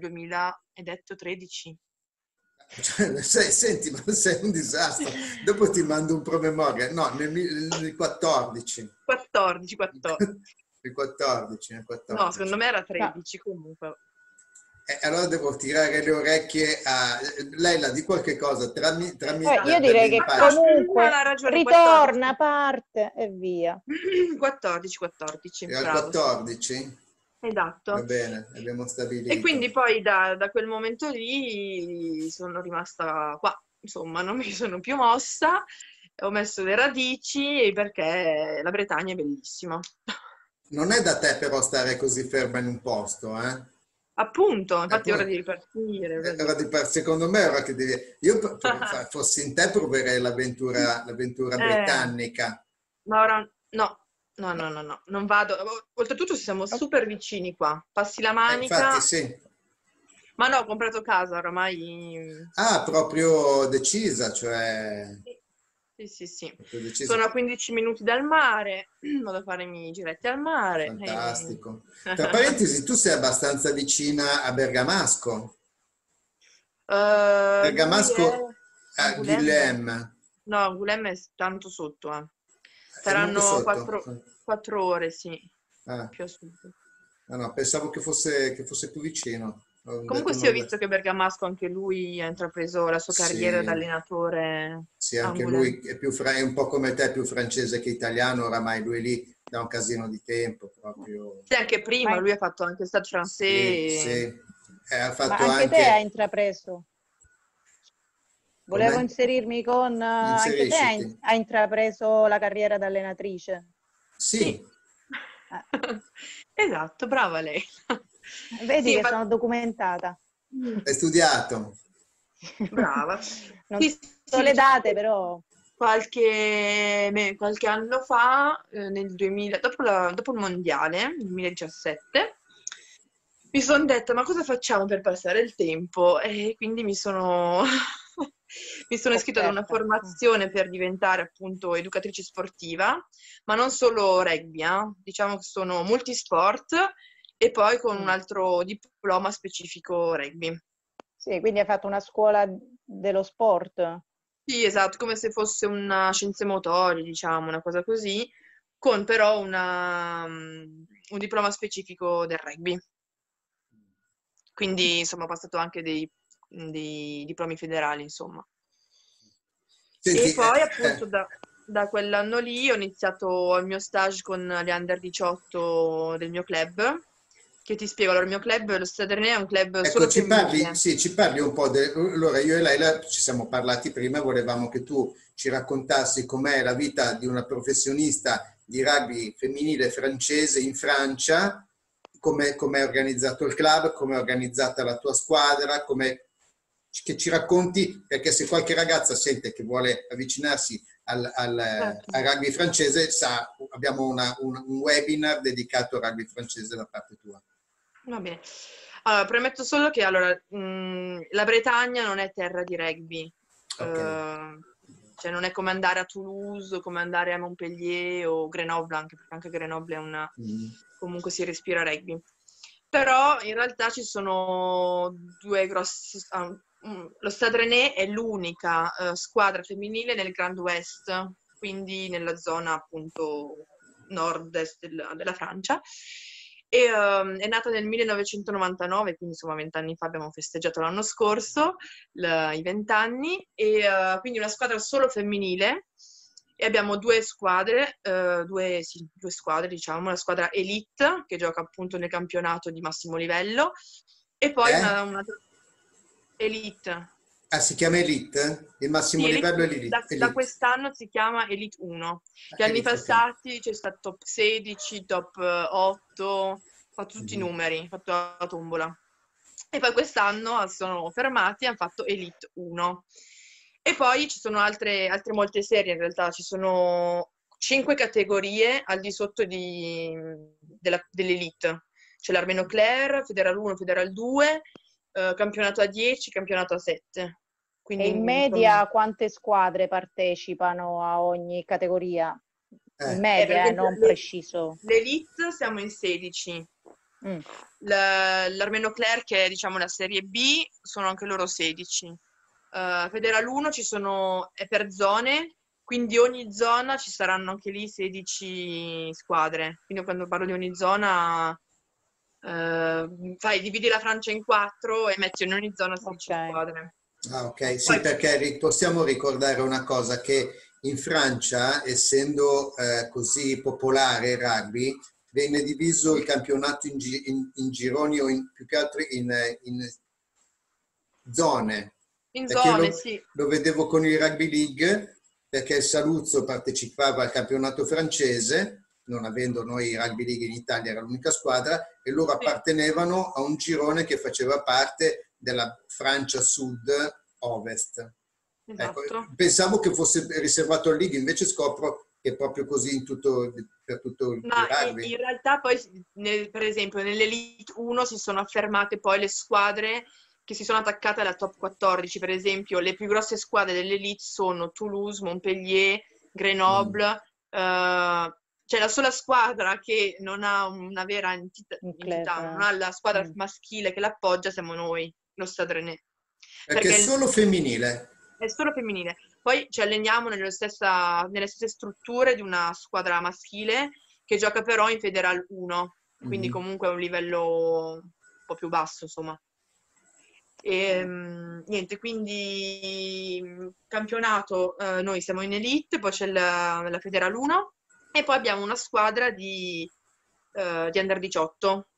2013. Cioè, senti, ma sei un disastro. Dopo ti mando un promemoria. No, nel 14. 14, 14. Nel 14, nel No, secondo 14. me era no. 13 comunque. E allora devo tirare le orecchie a... Leila, di qualche cosa, trammi Io delle direi che No, impagini. ha comunque ragione, 14. ritorna, parte e via. 14, 14, E al bravo, sì. 14? Va Esatto. bene, abbiamo E quindi stabilito. poi da quel momento lì sono rimasta qua, insomma, non mi sono più mossa, ho messo le radici perché la Bretagna è bellissima. Non è da te però stare così ferma in un posto, eh? Appunto, infatti è ora Appunto, di ripartire, è ora di secondo me è ora che devi... Io fossi in te proverei l'avventura Eh, britannica. ma ora no, no, no, no, no, non vado. Oltretutto siamo Ok. super vicini qua. Passi la Infatti manica, sì. ma no, ho comprato casa oramai. Ah, proprio decisa, cioè... Sì, sì, sì. Proprio decisa. Sono a 15 minuti dal mare, vado a fare i miei giretti al mare. Fantastico. Tra parentesi, tu sei abbastanza vicina a Bergamasco. Lui è Bergamasco a Angoulême? Guilhem. No, Angoulême è tanto sotto, eh. È molto Saranno sotto. 4 ore, sì, Ah, più a sud. ah no, pensavo che fosse più vicino. Ho Comunque detto sì, ho non... visto che Bergamasco anche lui ha intrapreso la sua carriera da Sì, allenatore sì, a anche Angoulême. lui è, è un po' come te, più francese che italiano, oramai lui lì da un casino di tempo, proprio. Sì, anche prima, Ma lui ha fatto anche Stade Sì, Français. sì. ha Ma fatto anche te hai anche... intrapreso. Volevo Come? inserirmi con... anche te Inserisciti. hai intrapreso la carriera da allenatrice. Sì, Sì, Eh, esatto, brava lei. vedi Sì, che infatti, sono documentata. hai studiato. brava. Non Sì, so sì, le diciamo date, che però... qualche anno fa, nel 2000, dopo il mondiale, nel 2017, mi sono detta, ma cosa facciamo per passare il tempo? E quindi mi sono iscritta ad una Offerta. formazione per diventare appunto educatrice sportiva, ma non solo rugby, diciamo che sono multisport e poi con un Mm. altro diploma specifico rugby. Sì, quindi hai fatto una scuola dello sport. Sì, esatto, come se fosse una scienze motorie, diciamo, una cosa così, con però un diploma specifico del rugby. Quindi, insomma, ho passato anche dei diplomi federali, insomma. E Senti, poi, appunto, da quell'anno lì ho iniziato il mio stage con le Under 18 del mio club, che ti spiego, allora, il mio club, lo Stade Rennais, è un club ecco, solo femminile. sì, ci parli un po'. Allora, io e lei ci siamo parlati prima, volevamo che tu ci raccontassi com'è la vita di una professionista di rugby femminile francese in Francia, come è organizzato il club, come è organizzata la tua squadra, che ci racconti, perché se qualche ragazza sente che vuole avvicinarsi Certo. al rugby francese, abbiamo un webinar dedicato al rugby francese da parte tua. Va bene. Allora, premetto solo che allora, la Bretagna non è terra di rugby. Ok. Cioè non è come andare a Toulouse, come andare a Montpellier o Grenoble, anche perché anche Grenoble è una... Mm. comunque si respira rugby. Però in realtà ci sono due grossi... lo Stade Rennais è l'unica squadra femminile nel Grand Ouest, quindi nella zona appunto nord-est della Francia. E, è nata nel 1999, quindi insomma 20 anni fa abbiamo festeggiato l'anno scorso i 20 anni, e quindi una squadra solo femminile. E abbiamo due squadre, sì, due squadre, diciamo, una squadra Elite che gioca appunto nel campionato di massimo livello e poi Eh? una Elite. Ah, si chiama Elite? Il massimo Sì, livello è da Elite. quest'anno si chiama Elite 1. Gli anni Elite, ok. passati c'è stato top 16, top 8, ho fatto tutti i Mhm. numeri, ho fatto la tombola. E poi quest'anno sono fermati e hanno fatto Elite 1. E poi ci sono altre molte serie, in realtà ci sono 5 categorie al di sotto dell'Elite. C'è l'Armeno Claire, Federal 1, Federal 2, campionato a 10, campionato a 7. E Quindi in insomma, media quante squadre partecipano a ogni categoria? In per media, esempio non preciso. l'Elite siamo in 16. Mm. L'Armeno Claire, che è diciamo la serie B, sono anche loro 16. Federal 1 è per zone, quindi ogni zona ci saranno anche lì 16 squadre. Quindi quando parlo di ogni zona, dividi la Francia in 4 e metti in ogni zona 16 Ok. squadre. Ah, ok, sì, Poi, perché possiamo ricordare una cosa, che in Francia, essendo così popolare il rugby, venne diviso il campionato in gironi o più che altro in zone, in perché io zone, sì. lo vedevo con il Rugby League, perché il Saluzzo partecipava al campionato francese, non avendo noi il Rugby League in Italia, era l'unica squadra, e loro Sì, appartenevano a un girone che faceva parte della Francia Sud-Ovest. Ecco, esatto. pensavo che fosse riservato al League, invece scopro che è proprio così per tutto il Ma rugby. in realtà poi, per esempio, nell'Elite 1 si sono affermate poi le squadre che si sono attaccate alla top 14. Per esempio, le più grosse squadre dell'Elite sono Toulouse, Montpellier, Mm. Grenoble. C'è la sola squadra che non ha una vera Un club. entità, non ha la squadra Mm. maschile che l'appoggia, siamo noi, lo Stade Rennais. Perché è Perché solo femminile. è solo femminile. Poi ci alleniamo nelle stesse strutture di una squadra maschile che gioca però in Federal 1, quindi Mm. comunque a un livello un po' più basso, insomma. E, niente, quindi campionato, noi siamo in Elite, poi c'è la Federal 1 e poi abbiamo una squadra di Under 18.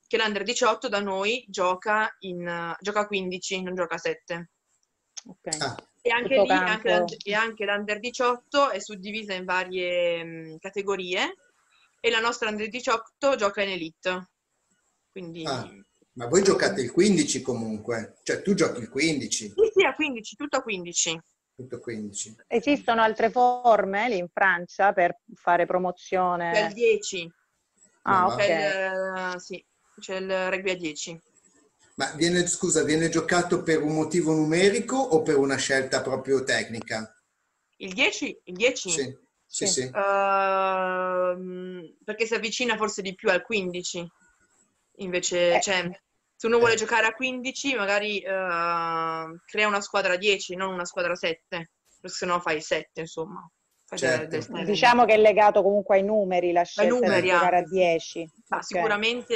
che l'Under 18 da noi gioca 15, non gioca 7. Ok. Ah, E anche Tutto lì, campo. anche l'Under 18 è suddivisa in varie categorie e la nostra Under 18 gioca in Elite. ah, Quindi ma voi giocate il 15 comunque, cioè tu giochi il 15, sì, sì, a 15, tutto a 15. tutto 15. Esistono altre forme lì in Francia per fare C'è il promozione? 10, Ma Ah, va. ok. sì, c'è il rugby a 10. Ma viene giocato per un motivo numerico o per una scelta proprio tecnica? Il 10? Il 10? Sì, sì, Sì. sì. Perché si avvicina forse di più al 15. Invece, Eh, cioè, se uno vuole Eh, giocare a 15, magari crea una squadra a 10, non una squadra a 7, perché sennò fai 7, insomma. Fai del certo. 7. diciamo che è legato comunque ai numeri la Ai scelta di numeri giocare a anche, sì. 10. Ma Ok. sicuramente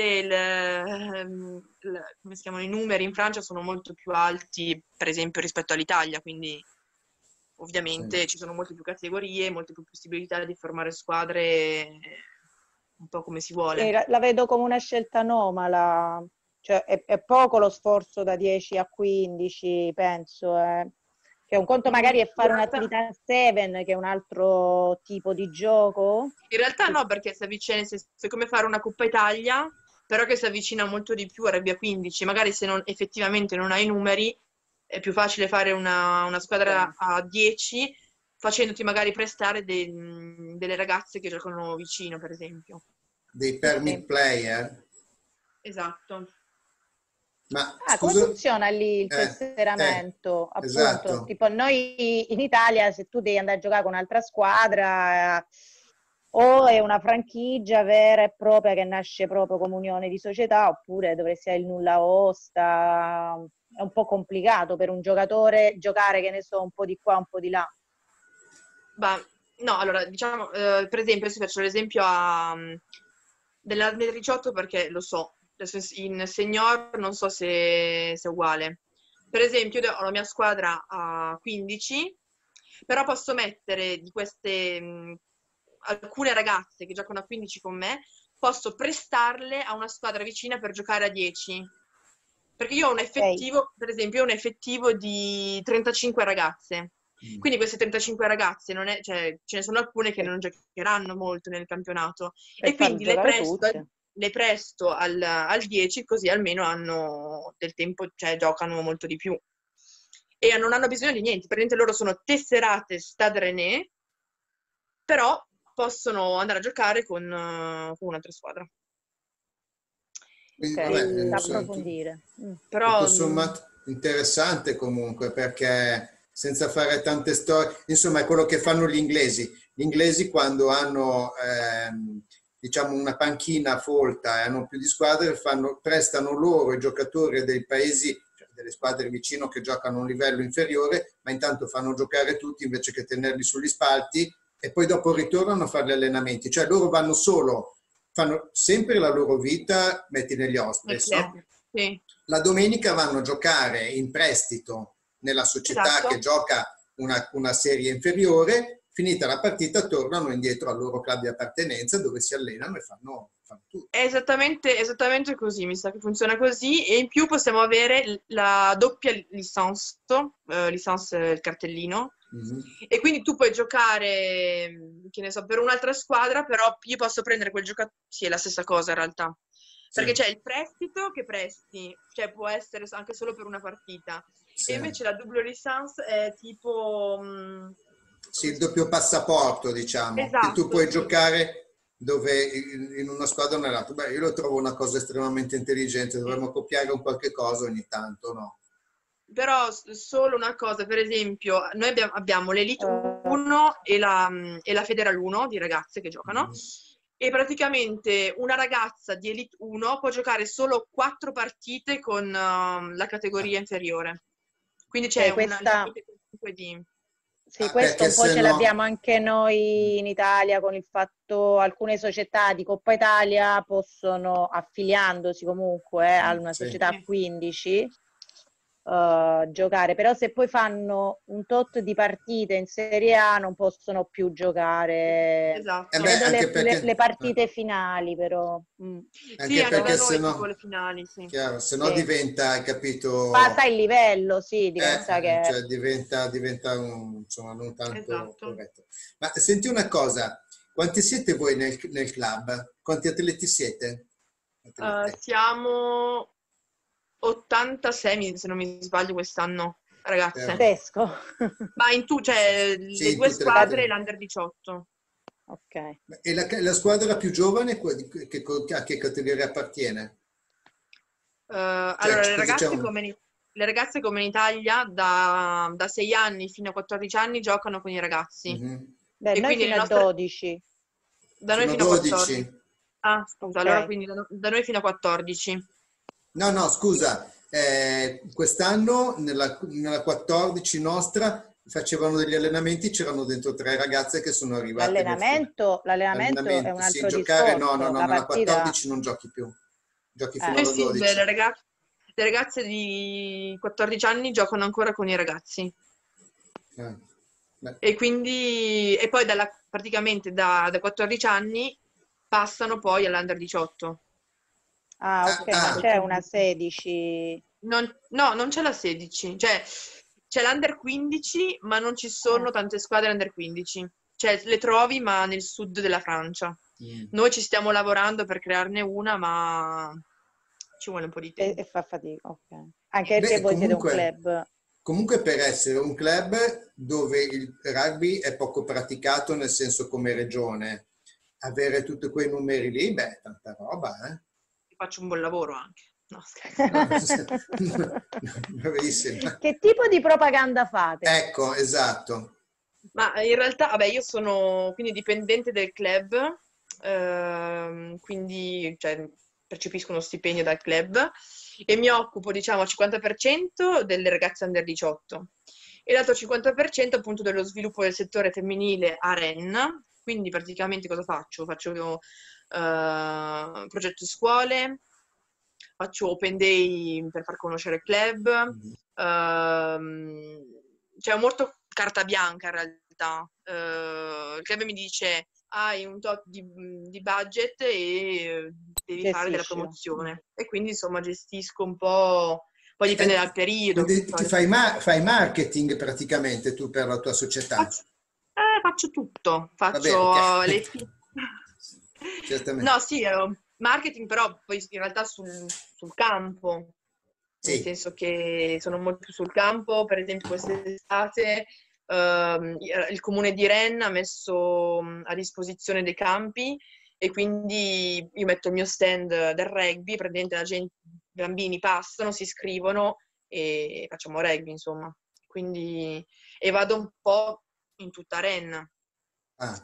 come si chiamano, i numeri in Francia sono molto più alti, per esempio, rispetto all'Italia, quindi Sì. ovviamente ci sono molte più categorie, molte più possibilità di formare squadre un po' come si vuole. La vedo come una scelta anomala, cioè è poco lo sforzo da 10 a 15, penso. Che un conto magari è In fare realtà, un'attività 7, che è un altro tipo di gioco. in realtà no, perché si avvicina, nel senso, è come fare una Coppa Italia, però che si avvicina molto di più a Rugby a 15. Magari se effettivamente non hai i numeri, è più facile fare una squadra Ok. a 10, facendoti magari prestare delle ragazze che giocano vicino, per esempio. Dei Sì, permit sì. player? Esatto. Ma Ah, come scusa, funziona lì il tesseramento? Appunto, esatto. tipo noi in Italia, se tu devi andare a giocare con un'altra squadra, o è una franchigia vera e propria che nasce proprio come unione di società, oppure dovresti avere il nulla osta. È un po' complicato per un giocatore giocare, che ne so, un po' di qua, un po' di là. Ma no, allora diciamo, per esempio, se faccio l'esempio dell'Under 18 perché lo so, adesso in senior non so se è uguale. Per esempio, io ho la mia squadra a 15, però posso mettere di queste alcune ragazze che giocano a 15 con me, posso prestarle a una squadra vicina per giocare a 10. Perché io ho un Ok, effettivo, per esempio, ho un effettivo di 35 ragazze. Mm. Quindi queste 35 ragazze, cioè, ce ne sono alcune che per, non giocheranno molto nel campionato per e far quindi giocare tutte. le presto al 10 così almeno hanno del tempo, cioè giocano molto di più. E non hanno bisogno di niente, praticamente loro sono tesserate Stade Rennais, però possono andare a giocare con un'altra squadra. Ok, Quindi, vabbè, da E, approfondire. però tutto sommato interessante comunque perché senza fare tante storie, insomma è quello che fanno gli inglesi. Gli inglesi quando hanno diciamo una panchina folta e hanno più di squadre prestano loro i giocatori dei paesi, cioè delle squadre vicino che giocano a un livello inferiore, ma intanto fanno giocare tutti invece che tenerli sugli spalti e poi dopo ritornano a fare gli allenamenti, cioè loro vanno solo, fanno sempre la loro vita, metti negli nel hospice, club, no? sì, La domenica vanno a giocare in prestito nella società che esatto. gioca una serie inferiore, finita la partita tornano indietro al loro club di appartenenza dove si allenano e fanno tutto. È esattamente così, mi sa che funziona così e in più possiamo avere la doppia licence, licence è il cartellino, Mm-hmm. e quindi tu puoi giocare, che ne so, per un'altra squadra, però io posso prendere quel giocatore, sì, è la stessa cosa in realtà, Sì, perché c'è il prestito che presti, cioè può essere anche solo per una partita, e sì. invece la double licence è tipo, Sì, come il si doppio chiama? passaporto, diciamo, che tu Esatto, puoi sì. giocare dove in una squadra o nell'altra. Beh, io lo trovo una cosa estremamente intelligente, Sì. dovremmo copiare un qualche cosa ogni tanto, no? Però solo una cosa, per esempio, noi abbiamo l'Elite Eh, 1 e la Federal 1 di ragazze che giocano Mhm. e praticamente una ragazza di Elite 1 può giocare solo 4 partite con la Ah, categoria inferiore. Quindi c'è ok, un questa, limite comunque di... sì, ah, questo perché un po' se ce l'abbiamo no... anche noi in Italia con il fatto alcune società di Coppa Italia possono, affiliandosi comunque a una Sì, società a 15, giocare, però se poi fanno un tot di partite in Serie A non possono più giocare, Esatto. beh, credo anche le perché, partite finali però. Sì, anche anche da perché noi se tipo no, le finali, sì. chiaro, se no Sì. diventa, hai Passa capito, il livello, sì, diventa che... cioè diventa insomma, non tanto Esatto. corretto. Ma senti una cosa, quanti siete voi nel club? Quanti atleti siete? Atlete. Siamo 86, se non mi sbaglio, quest'anno, ragazze. Pazzesco. Ma in tu, cioè, Sì, le in due tutte le squadre e categorie. l'Under 18. Ok. E la squadra più giovane a che categoria appartiene? Cioè, Allora, cosa c'è un... le ragazze come in Italia da 6 anni fino a 14 anni giocano con i ragazzi. Mhm. Beh, E noi quindi fino le a nostre, 12. da noi Fino a fino a 14. 12? Ah, scusa, allora Ok. quindi da noi fino a 14. No, no, scusa, quest'anno nella 14 nostra facevano degli allenamenti, c'erano dentro 3 ragazze che sono arrivate nel finale. L'allenamento è un Allenamento, sì, altro giocare no, no, discorso. no, La nella partita, 14 non giochi più, giochi fino eh, Sì, alla sì, beh, 12. le ragazze di 14 anni giocano ancora con i ragazzi. Eh, beh. E quindi, e poi praticamente da 14 anni passano poi all'Under 18. ah, Ah, ok, non ah, c'è una 16. No, non c'è la 16, cioè c'è l'Under 15, ma non ci sono Ah, tante squadre Under 15. Cioè le trovi, ma nel sud della Francia. mm. Noi ci stiamo lavorando per crearne una, ma ci vuole un po' di e tempo. fa fatica, ok. Anche perché Beh, voi siete un comunque, club. comunque per essere un club dove il rugby è poco praticato, nel senso come regione, avere tutti quei numeri lì, beh, tanta roba, eh? Faccio un buon lavoro anche. No, scherzo. No, bravissima. Che tipo di propaganda fate? Ecco, esatto. Ma in realtà, vabbè, io sono quindi dipendente del club, quindi cioè, percepisco uno stipendio dal club e mi occupo, diciamo, al 50% delle ragazze under 18 e l'altro 50% appunto dello sviluppo del settore femminile a Rennes. Quindi praticamente cosa faccio? Faccio progetto scuole, faccio open day per far conoscere il club, cioè molto carta bianca in realtà. Il club mi dice hai un tot di budget e devi fare della Gestiscilo. promozione e quindi insomma gestisco un po', poi dipende dal periodo. Quindi ti fai marketing praticamente tu per la tua società. Faccio, faccio tutto, Vabbè, ok. faccio Certamente. No, sì, marketing però poi in realtà sul campo, nel Sì. senso che sono molto più sul campo, per esempio quest'estate il comune di Rennes ha messo a disposizione dei campi e quindi io metto il mio stand del rugby, praticamente i bambini passano, si iscrivono e facciamo rugby, insomma. Quindi, e vado un po' in tutta Rennes. Ah.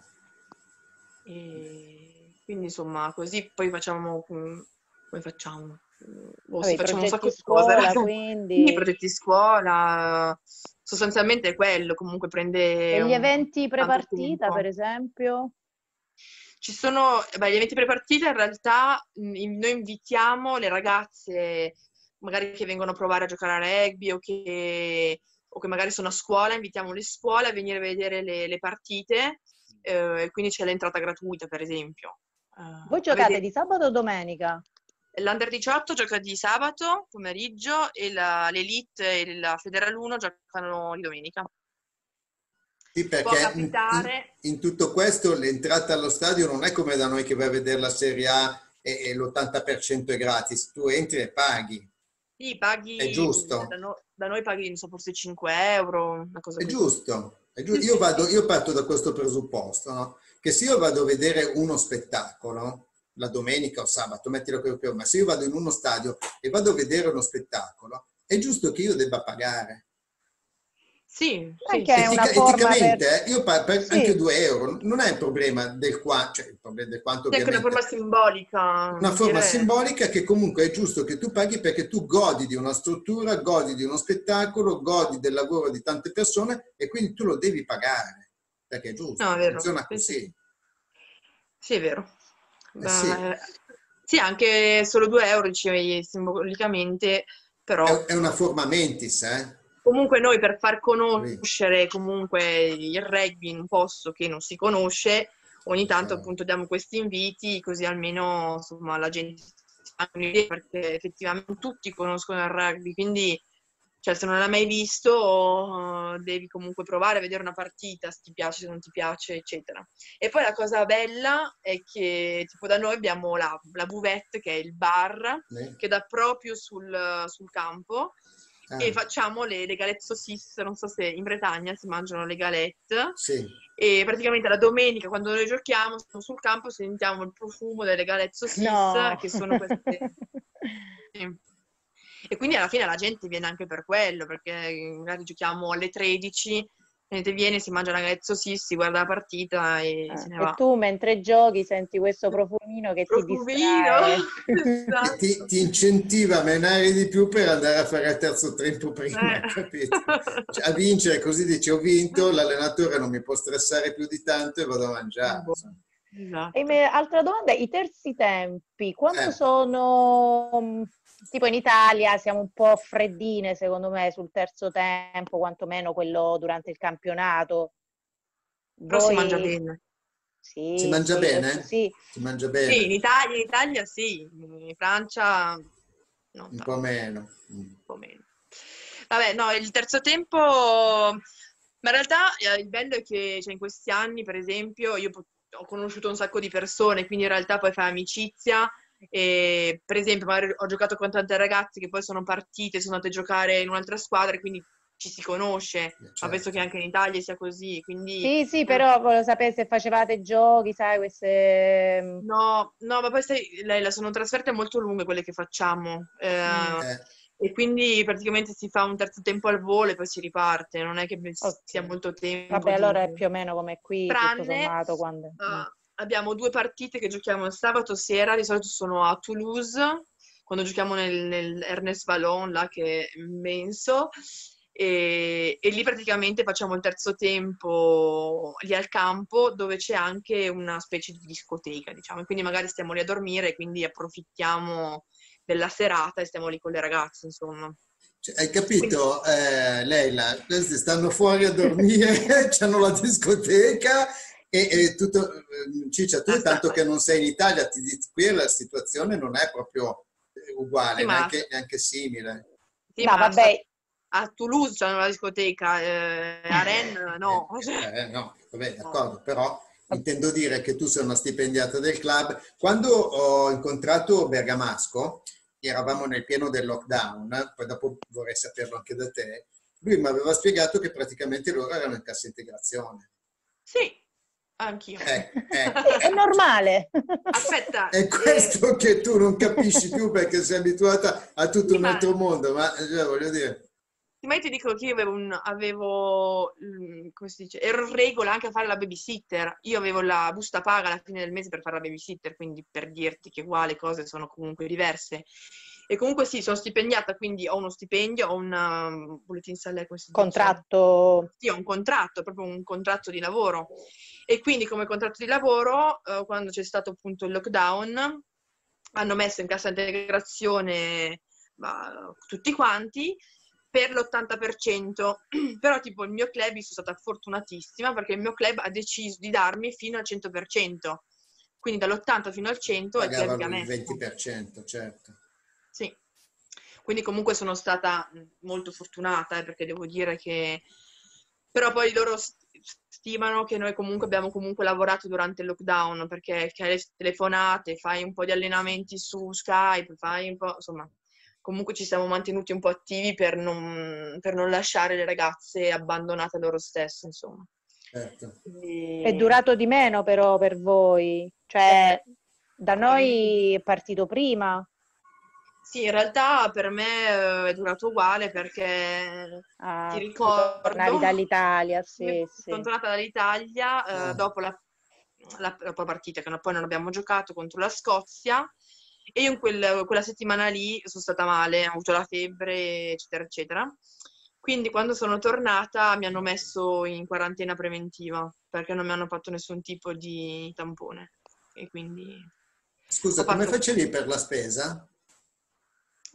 E quindi insomma, così poi facciamo, come facciamo? Vabbè, Sì, i facciamo un sacco progetti di cose, scuola, raga. I quindi... progetti scuola, sostanzialmente è quello, comunque prende E gli eventi tanto prepartita, per tempo. esempio? Ci sono, beh, gli eventi prepartita in realtà noi invitiamo le ragazze magari che vengono a provare a giocare a rugby o che magari sono a scuola, invitiamo le scuole a venire a vedere le partite e quindi c'è l'entrata gratuita per esempio. Voi A giocate vedere. di sabato o domenica? L'Under 18 gioca di sabato pomeriggio e l'Elite e la Federal 1 giocano di domenica. Sì, Può perché capitare. in tutto questo l'entrata allo stadio non è come da noi che vai a vedere la Serie A e l'80% è gratis, tu entri e paghi, Sì, è paghi, giusto, da noi paghi, non so, forse 5 euro, una cosa è così. giusto, è Sì, giusto. sì, sì. Io parto da questo presupposto, no? Che se io vado a vedere uno spettacolo, la domenica o sabato, mettilo che ma se io vado in uno stadio e vado a vedere uno spettacolo, è giusto che io debba pagare. Sì, sì, Anche sì, è una sì. forma per... Eticamente, io anche Sì, 2 euro non è il problema cioè il problema del quanto Sì, anche una forma ovviamente, simbolica, una voglio forma dire. simbolica che comunque è giusto che tu paghi perché tu godi di una struttura, godi di uno spettacolo, godi del lavoro di tante persone e quindi tu lo devi pagare, perché è No, è giusto, vero. funziona Sì, sì, così. sì. Sì, è vero. Eh sì, Beh, sì, anche solo 2 euro, dicevi simbolicamente, però È una forma mentis, comunque noi per far conoscere comunque il rugby in un posto che non si conosce, ogni tanto appunto diamo questi inviti, così almeno insomma la gente ha un'idea, perché effettivamente non tutti conoscono il rugby, quindi cioè, se non l'hai mai visto, devi comunque provare a vedere una partita, se ti piace, se non ti piace, eccetera. E poi la cosa bella è che tipo da noi abbiamo la buvette, che è il bar, che dà proprio sul campo, e facciamo le galette saucisse. Non so se in Bretagna si mangiano le galette, Sì. e praticamente la domenica quando noi giochiamo stiamo sul campo, sentiamo il profumo delle galette saucisse, che sono queste... E quindi alla fine la gente viene anche per quello, perché magari giochiamo alle 13, la gente viene, si mangia una galette saucisse, si guarda la partita e se ne va. E tu mentre giochi senti questo profumino che ti distrae. Esatto. Ti incentiva a menare di più per andare a fare il terzo tempo prima, capito? Cioè, a vincere, così dici ho vinto, l'allenatore non mi può stressare più di tanto e vado a mangiare. Esatto. Altra domanda, i terzi tempi, quando sono... Tipo in Italia siamo un po' freddine, secondo me, sul terzo tempo, quantomeno quello durante il campionato. Però si mangia bene. Sì, si mangia bene? Sì. Si mangia bene? Sì, in Italia sì, in Francia non un tanto. po' meno. Un po' meno. Vabbè, no, il terzo tempo... Ma in realtà il bello è che cioè, in questi anni, per esempio, io ho conosciuto un sacco di persone, quindi in realtà poi fai amicizia. E, per esempio, magari ho giocato con tante ragazze che poi sono partite, sono andate a giocare in un'altra squadra e quindi ci si conosce, ma penso che anche in Italia sia così, quindi... Sì, però volevo sapere se facevate giochi, sai, queste... No, ma poi sai, sono trasferte molto lunghe quelle che facciamo, e quindi praticamente si fa un terzo tempo al volo e poi si riparte, non è che sia molto tempo. Vabbè, allora è più o meno come qui, tutto Tranne, sommato, quando... abbiamo 2 partite che giochiamo il sabato sera, di solito sono a Toulouse, quando giochiamo nel Ernest Vallon, là che è immenso, e lì praticamente facciamo il terzo tempo lì al campo, dove c'è anche una specie di discoteca, diciamo, e quindi magari stiamo lì a dormire e quindi approfittiamo della serata e stiamo lì con le ragazze, insomma. Cioè, hai capito, Leila? Questi stanno fuori a dormire, c'hanno la discoteca e tutto. Ciccia, tu tanto che non sei in Italia, ti dici qui la situazione non è proprio uguale, Sì, neanche simile. Sì, no, vabbè. A Toulouse c'è una discoteca, a Rennes no. No, vabbè, d'accordo, però intendo dire che tu sei una stipendiata del club. Quando ho incontrato Bergamasco, eravamo nel pieno del lockdown, poi dopo vorrei saperlo anche da te, lui mi aveva spiegato che praticamente loro erano in cassa integrazione. Sì, anch'io. È normale. Aspetta. È questo che tu non capisci più perché sei abituata a tutto un altro mondo, ma voglio dire... Ma io ti dico che io avevo come si dice, ero in regola anche a fare la babysitter. Io avevo la busta paga alla fine del mese per fare la babysitter, quindi per dirti che qua le cose sono comunque diverse. E comunque sì, sono stipendiata, quindi ho uno stipendio, ho un bulletin salaire, come si dice? Contratto. Sì, ho un contratto, proprio un contratto di lavoro. E quindi come contratto di lavoro, quando c'è stato appunto il lockdown, hanno messo in cassa integrazione tutti quanti, per l'80%, però tipo il mio club, io sono stata fortunatissima perché il mio club ha deciso di darmi fino al 100%, quindi dall'80 fino al 100 è il club che ha messo. Il 20%, certo. Sì, quindi comunque sono stata molto fortunata, perché devo dire che... Però poi loro stimano che noi comunque abbiamo comunque lavorato durante il lockdown, perché hai le telefonate, fai un po' di allenamenti su Skype, fai un po', insomma... Comunque ci siamo mantenuti un po' attivi per non lasciare le ragazze abbandonate loro stesse, insomma. Certo. È durato di meno però per voi, cioè da noi è partito prima. Sì, in realtà per me è durato uguale perché ti ricordo... Tornavi dall'Italia, sì. Sono tornata dall'Italia dopo la partita, che poi non abbiamo giocato, contro la Scozia, e io in quella settimana lì sono stata male, ho avuto la febbre, eccetera, eccetera. Quindi quando sono tornata mi hanno messo in quarantena preventiva, perché non mi hanno fatto nessun tipo di tampone. E quindi... Scusa, come facevi per la spesa?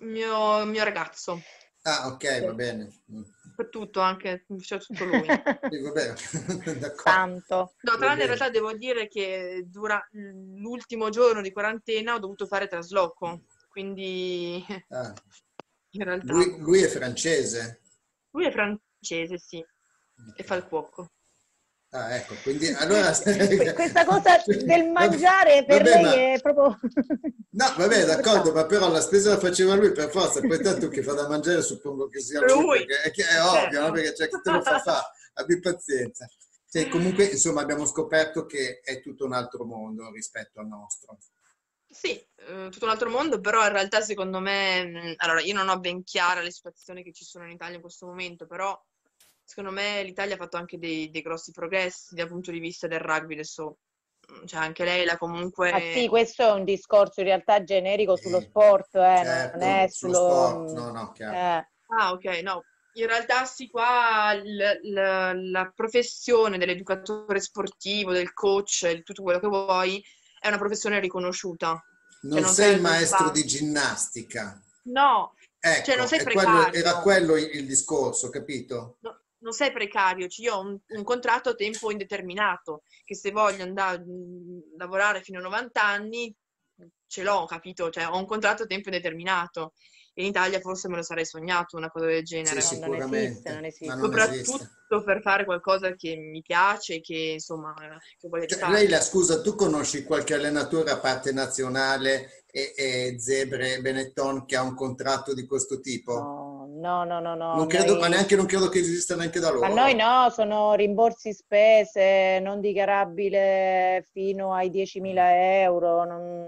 mio ragazzo. Ah, ok, va bene. Per tutto, anche, c'è tutto lui. Sì, va bene. D'accordo. Tanto. No, Va tra l'altro in bene. realtà devo dire che l'ultimo giorno di quarantena ho dovuto fare trasloco, quindi Ah, in realtà lui è francese? lui è francese, sì, e fa il Ok. cuoco. Ah, ecco, quindi allora... Questa cosa del mangiare per Vabbè, lei ma... è proprio No, vabbè, d'accordo, importante. ma però la spesa la faceva lui per forza, poi tanto che fa da mangiare suppongo che sia lui, Lui, perché è ovvio, no? certo. Perché c'è chi te lo fa fare, abbi pazienza. Cioè, comunque, insomma, abbiamo scoperto che è tutto un altro mondo rispetto al nostro. Sì, tutto un altro mondo, però in realtà secondo me, allora io non ho ben chiara le situazioni che ci sono in Italia in questo momento, però secondo me l'Italia ha fatto anche dei grossi progressi dal punto di vista del rugby, adesso cioè anche lei la Ma sì, comunque... questo è un discorso in realtà generico sullo Sì, sport, non è certo, sullo sullo... sport, no, no, chiaro. Ah, ok, no. In realtà sì, qua la professione dell'educatore sportivo, del coach, di tutto quello che vuoi, è una professione riconosciuta. Cioè Non non sei il prende maestro di spazio. ginnastica. No, cioè non Ecco, sei era precario. quello il discorso, capito? No, non sei precario, cioè io ho un contratto a tempo indeterminato, che se voglio andare a lavorare fino a 90 anni ce l'ho, capito? Cioè ho un contratto a tempo indeterminato. In Italia forse me lo sarei sognato una cosa del Sì, genere. No, non esiste, non sicuramente, ma esiste. non esiste. Soprattutto per fare qualcosa che mi piace, che insomma, che voglio Cioè, fare. Leila, scusa, tu conosci qualche allenatore a parte nazionale e Zebre Benetton che ha un contratto di questo tipo? No, no, no, no, no, Non credo, ma noi... neanche non credo che esista neanche da Ma noi loro. no, sono rimborsi spese non dichiarabile fino ai 10.000 euro.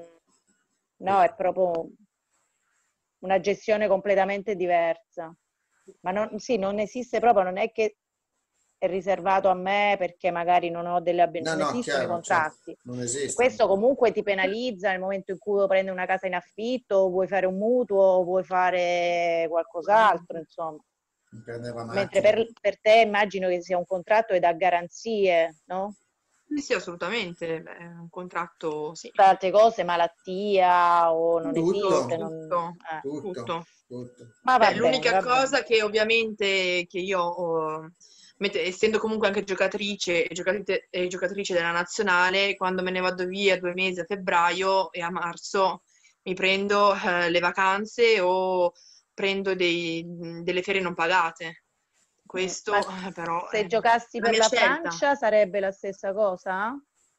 No, è proprio una gestione completamente diversa. Ma sì, non esiste proprio, non è che è riservato a me perché magari non ho No, non no, esistono i chiaro, certo, contratti. non E esistono. questo comunque ti penalizza nel momento in cui prendi una casa in affitto, vuoi fare un mutuo, vuoi fare qualcos'altro, insomma. Non prendere la Mentre macchina. per te immagino che sia un contratto e da garanzie, no? Sì, sì, assolutamente. Beh, è un contratto, sì. Tante cose, malattia o non Tutto, esiste, Tutto, non... tutto, tutto, tutto. tutto. Ma va Beh, bene, l'unica va bene. cosa che ovviamente che io, essendo comunque anche giocatrice e giocatrice della nazionale, quando me ne vado via 2 mesi a febbraio e a marzo mi prendo le vacanze o prendo delle ferie non pagate. Ma Questo però se è giocassi la per mia la scelta. Francia sarebbe la stessa cosa?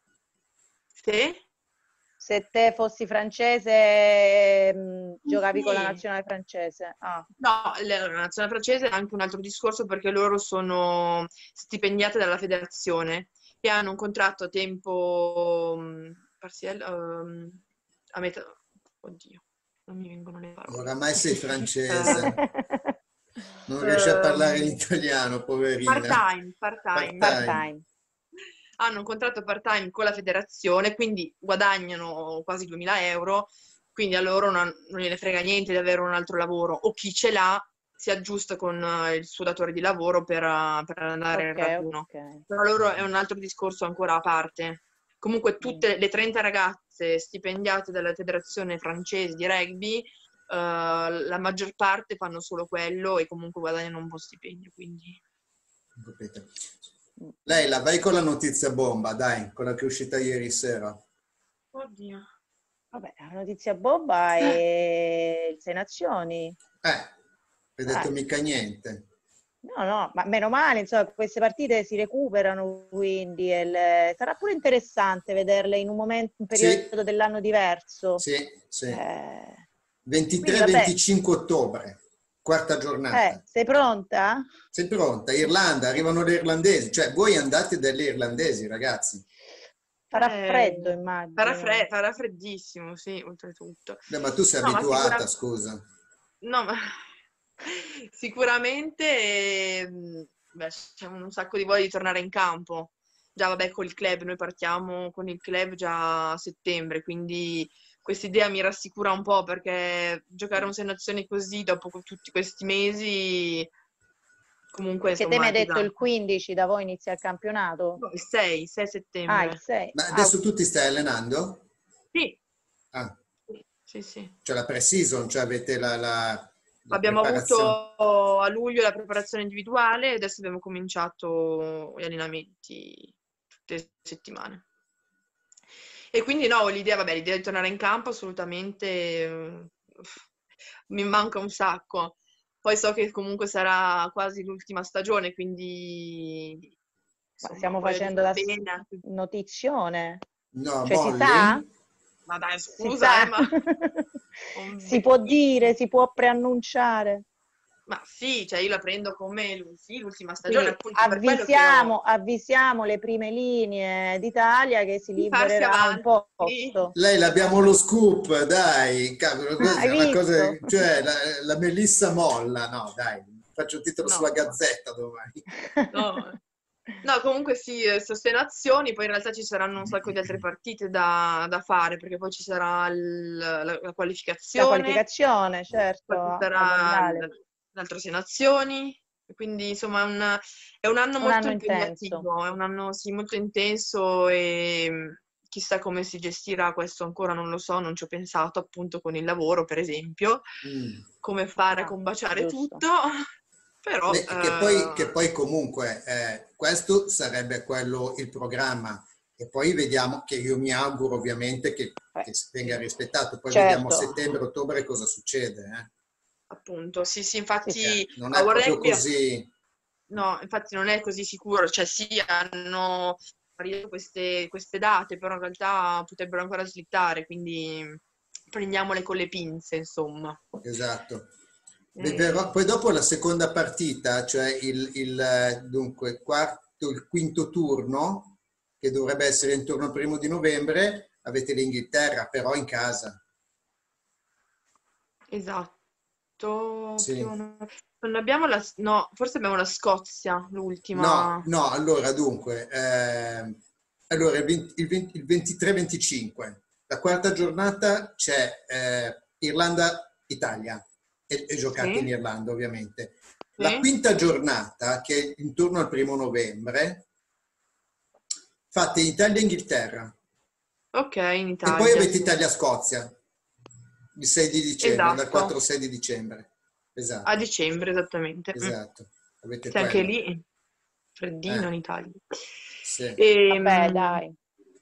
Se? Se te fossi francese, giocavi con la Sì. nazionale francese. Ah, No, la nazionale francese è anche un altro discorso perché loro sono stipendiate dalla federazione e hanno un contratto a tempo parziale, a metà. Oddio, non mi vengono le parole. Oramai sei Eh, francese, non riesci a parlare ehm, l'italiano, poverina. part-time, part-time. Part-time. part-time. Hanno un contratto part-time con la federazione, quindi guadagnano quasi 2000 euro, quindi a loro non gliene frega niente di avere un altro lavoro, o chi ce l'ha si aggiusta con il suo datore di lavoro per andare in Ok, raduno. ok. Però loro è un altro discorso ancora a parte. Comunque Mm. tutte le 30 ragazze stipendiate dalla federazione francese di rugby, la maggior parte fanno solo quello e comunque guadagnano un buon stipendio, quindi... Capite? Mm. Leila, vai con la notizia bomba, dai, quella che è uscita ieri sera. Oddio. Vabbè, la notizia bomba è il Sei Nazioni. Hai detto Eh, mica niente. no, no, ma meno male, insomma, queste partite si recuperano, quindi sarà pure interessante vederle in un momento, un Sì, periodo dell'anno diverso. sì, sì. Quindi vabbè, 23-25 ottobre, quarta giornata. sei pronta? Sei pronta? Irlanda, arrivano le irlandesi, cioè voi andate delle irlandesi, ragazzi. Farà freddo, Farà, immagino. farà freddissimo, sì, oltretutto. Beh, ma tu sei No, ma abituata, scusa. no, ma sicuramente beh, c'è un sacco di voglia di tornare in campo. Già, vabbè, col club, noi partiamo con il club già a settembre, quindi questa idea mi rassicura un po' perché giocare un Sei Nazioni così dopo tutti questi mesi comunque Perché te mi insomma hai è detto il pesante. 15 da voi inizia il campionato? No, il 6 Ah, il settembre. 6. Ma Ah, adesso ok. tu ti stai allenando? Sì, Ah, sì, sì, sì. Cioè la pre-season, cioè avete la Abbiamo preparazione. avuto a luglio la preparazione individuale e adesso abbiamo cominciato gli allenamenti tutte le settimane. E quindi no, l'idea di tornare in campo assolutamente mi manca un sacco. Poi so che comunque sarà quasi l'ultima stagione, quindi Ma insomma stiamo voglio facendo far la bene. notizione? No, Cioè si sa? molli? Ma dai, Si scusa, sa? ma non Si può dire, benissimo. si può preannunciare. Ma sì, cioè io la prendo come sì, l'ultima stagione, Quindi appunto per quello che ho avvisiamo le prime linee d'Italia che si di farsi libererà un avanti. posto. Lei l'abbiamo lo scoop, dai, cavolo, questa Hai è una cosa, visto? cioè la Melissa molla, no, dai, faccio un titolo sulla No, Gazzetta domani. no. No, comunque sì, sostengo azioni, poi in realtà ci saranno un sacco di altre partite da fare, perché poi ci sarà la La qualificazione, qualificazione, certo, poi ci ai sarà mondiali. l'altro sei nazioni, e quindi insomma è un anno Un molto anno intenso. impegnativo, è un anno sì, molto intenso e chissà come si gestirà questo ancora non lo so, non ci ho pensato appunto con il lavoro, per esempio, Mm. come fare a Ah, combaciare giusto. tutto, però Che poi comunque questo sarebbe quello il programma e poi vediamo, che io mi auguro ovviamente che venga rispettato, poi vediamo a Certo, settembre-ottobre cosa succede, appunto, sì, sì, sì, sì. infatti Non a è World proprio Rugby, così. no, infatti non è così sicuro, cioè sì, hanno variato queste date, però in realtà potrebbero ancora slittare, quindi prendiamole con le pinze, insomma. Esatto. Eh, Poi dopo la seconda partita, cioè dunque, il quinto turno, che dovrebbe essere intorno al 1° di novembre, avete l'Inghilterra, però in casa. esatto, Sì. non abbiamo no, forse abbiamo la Scozia, No, l'ultima. no, allora dunque, allora il 23-25, la quarta giornata c'è Irlanda-Italia e giocate in Sì, Irlanda ovviamente. La sì, quinta giornata, che è intorno al 1° novembre, fate Italia-Inghilterra ok, in e poi Italia, avete sì. Italia-Scozia il 6 di dicembre, dal Esatto, 4 al 6 di dicembre. a Esatto, dicembre esattamente. esatto, avete Che anche quello. lì freddino Eh, in Italia. sì. Vabbè, Ehm, dai,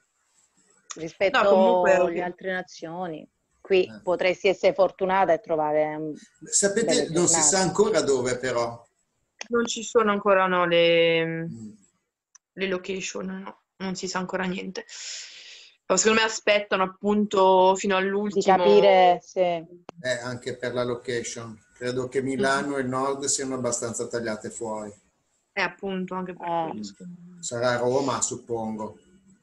no, comunque rispetto alle altre nazioni, qui Eh. potresti essere fortunata e trovare belle Sapete, non si sa giornate. ancora dove però. non ci sono ancora no, le, Mm. le location, no, non si sa ancora niente. Però secondo me aspettano appunto fino Di capire all'ultimo. se... Anche per la location. Credo che Mm, Milano e il nord siano abbastanza tagliate fuori. appunto anche per eh. quello, secondo me. Sarà Roma, suppongo.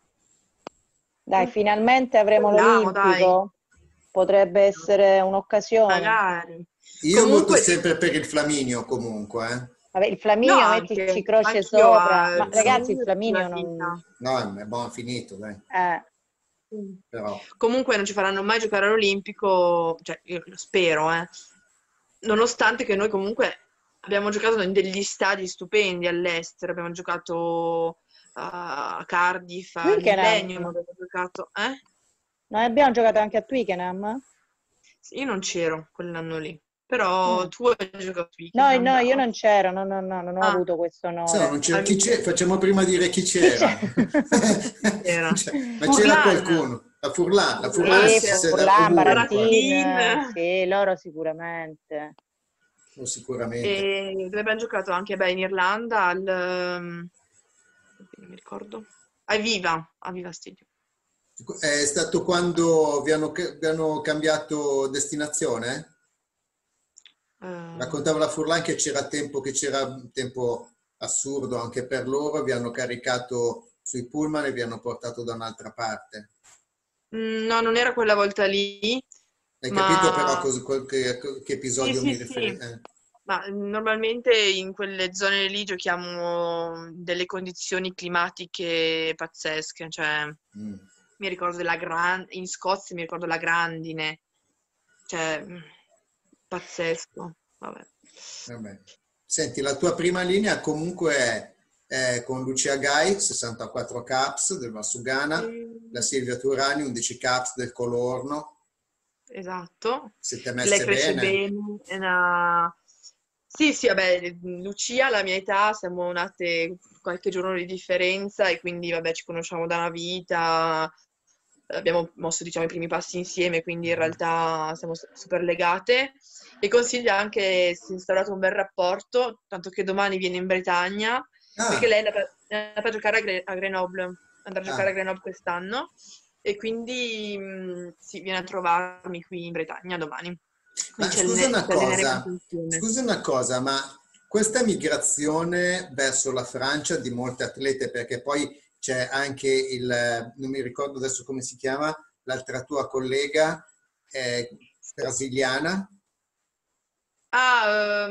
Dai, finalmente avremo Speriamo, dai, l'Olimpico. Potrebbe essere un'occasione. magari. Io voto Comunque, sempre per il Flaminio comunque. Vabbè, il no, Flaminio, mettici croce anch'io sopra. Ma il ragazzi, il Flaminio tutta la Flaminio non... vita. No, è buon finito, dai. Eh, Mm. Però. Comunque non ci faranno mai giocare all'Olimpico, cioè io lo spero, nonostante che noi comunque abbiamo giocato in degli stadi stupendi all'estero, abbiamo giocato a Cardiff, al Millennium, Twickenham. abbiamo giocato, eh? Noi abbiamo giocato anche a Twickenham? Sì, io non c'ero quell'anno lì, però Mm. tu hai giocato a No, Twickenham, no, io bravo. non c'ero, no, no, no, non ho Ah, avuto questo Se no, onore. non c'era al chi c'era, Millennium. facciamo prima dire chi Chi c'è? c'era. Chi c'era? Ma c'era Furlan, qualcuno. La Furlan Furlan Sì, c'era, siede Furlan, ovunque, Baratin. Barattin, sì, loro sicuramente. sicuramente. E dove abbiamo giocato anche beh, in Irlanda non mi ricordo. A Viva Stadium. È stato quando vi hanno cambiato destinazione? Raccontava Ehm, la Furlan che c'era un tempo assurdo anche per loro, vi hanno caricato sui pullman e vi hanno portato da un'altra parte. no, non era quella volta lì, Hai capito però ma che sì, episodio mi sì, riferisco? sì. Ma normalmente in quelle zone lì giochiamo delle condizioni climatiche pazzesche, cioè mi ricordo in Scozia mi ricordo la grandine, cioè pazzesco, vabbè. Vabbè. Senti, la tua prima linea comunque è con Lucia Gai, 64 caps del Valsugana, la Sì. Silvia Turani, 11 caps del Colorno, esatto. Siete Lei messe cresce bene? bene, è una... Sì, sì, vabbè, Lucia, alla mia età, siamo nate qualche giorno di differenza e quindi, vabbè, ci conosciamo da una vita, abbiamo mosso, diciamo, i primi passi insieme, quindi in realtà siamo super legate. E consiglia anche, si è instaurato un bel rapporto, tanto che domani viene in Bretagna, perché Ah, lei è andata a giocare a Grenoble, andrà a giocare a ah. Grenoble quest'anno, e quindi sì, viene a trovarmi qui in Bretagna domani. Ma Quindi ci alleneremo anche insieme. scusa una cosa, ma questa migrazione verso la Francia di molte atlete, perché poi c'è anche non mi ricordo adesso come si chiama, l'altra tua collega brasiliana, Ah,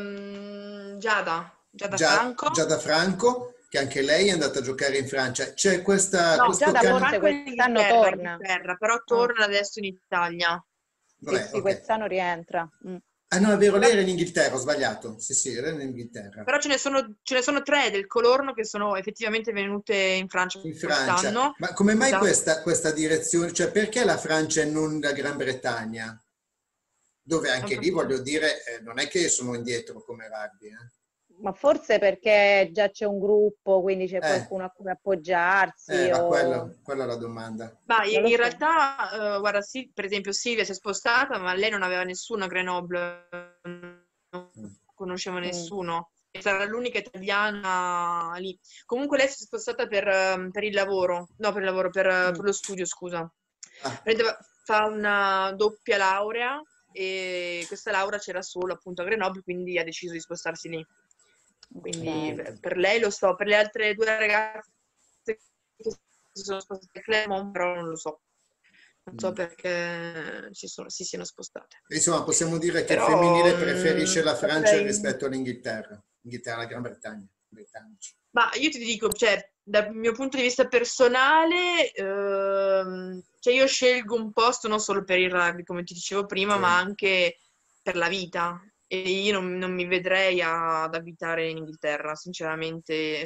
Giada Franco. Giada Franco, che anche lei è andata a giocare in Francia. C'è No, questo Giada Giada can... forse Franco in quest'anno Inghilterra, torna. Inghilterra, però Ah, torna adesso in Italia. sì, Vabbè, sì, ok. quest'anno rientra. Ah no, è vero, lei Però, era in Inghilterra, ho sbagliato. Sì, sì, era in Inghilterra. però ce ne sono tre del Colorno che sono effettivamente venute in Francia In Francia. quest'anno. Ma come mai Esatto. questa direzione? Cioè, perché la Francia e non la Gran Bretagna? Dove anche lì, voglio dire, non è che sono indietro come rugby, eh? Ma forse perché già c'è un gruppo, quindi c'è Eh, qualcuno a cui appoggiarsi era o quella la domanda. Ma non lo in so. realtà, guarda, sì, per esempio Silvia si è spostata, ma lei non aveva nessuno a Grenoble, non Mm. conosceva Mm, nessuno. E sarà l'unica italiana lì. Comunque lei si è spostata per il lavoro, no, per il lavoro, per mm. lo studio, scusa. Ah, Fa una doppia laurea e questa laurea c'era solo appunto a Grenoble, quindi ha deciso di spostarsi lì. Ok. Quindi per lei lo so, per le altre due ragazze che si sono spostate a Clermont, però non lo so. Non so mm. perché si siano spostate. Insomma, possiamo dire che il Però femminile preferisce la Francia saprei... rispetto all'Inghilterra. Inghilterra, la Gran Bretagna, britannici. Ma io ti dico, cioè, dal mio punto di vista personale, cioè io scelgo un posto non solo per il rugby, come ti dicevo prima, ma Sì. anche per la vita. E io non mi vedrei ad abitare in Inghilterra, sinceramente,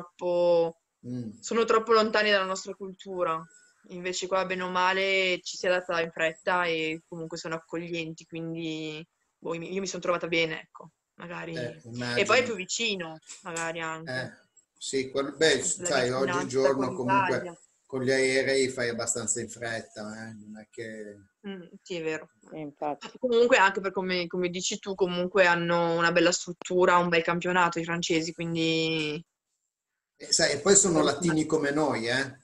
Mm. sono troppo lontani dalla nostra cultura. Invece qua, bene o male, ci si adatta in fretta e comunque sono accoglienti, quindi boh, io mi sono trovata bene, ecco, magari. E poi è più Immagino. vicino, magari Eh, anche. sì, beh, La sai, vicinanza con oggigiorno l'Italia. comunque con gli aerei fai abbastanza in fretta, non è che... Sì, è vero. Sì, infatti. Comunque, anche per come dici tu, comunque hanno una bella struttura, un bel campionato i francesi, quindi sai, e poi sono fortunati. latini come noi, eh?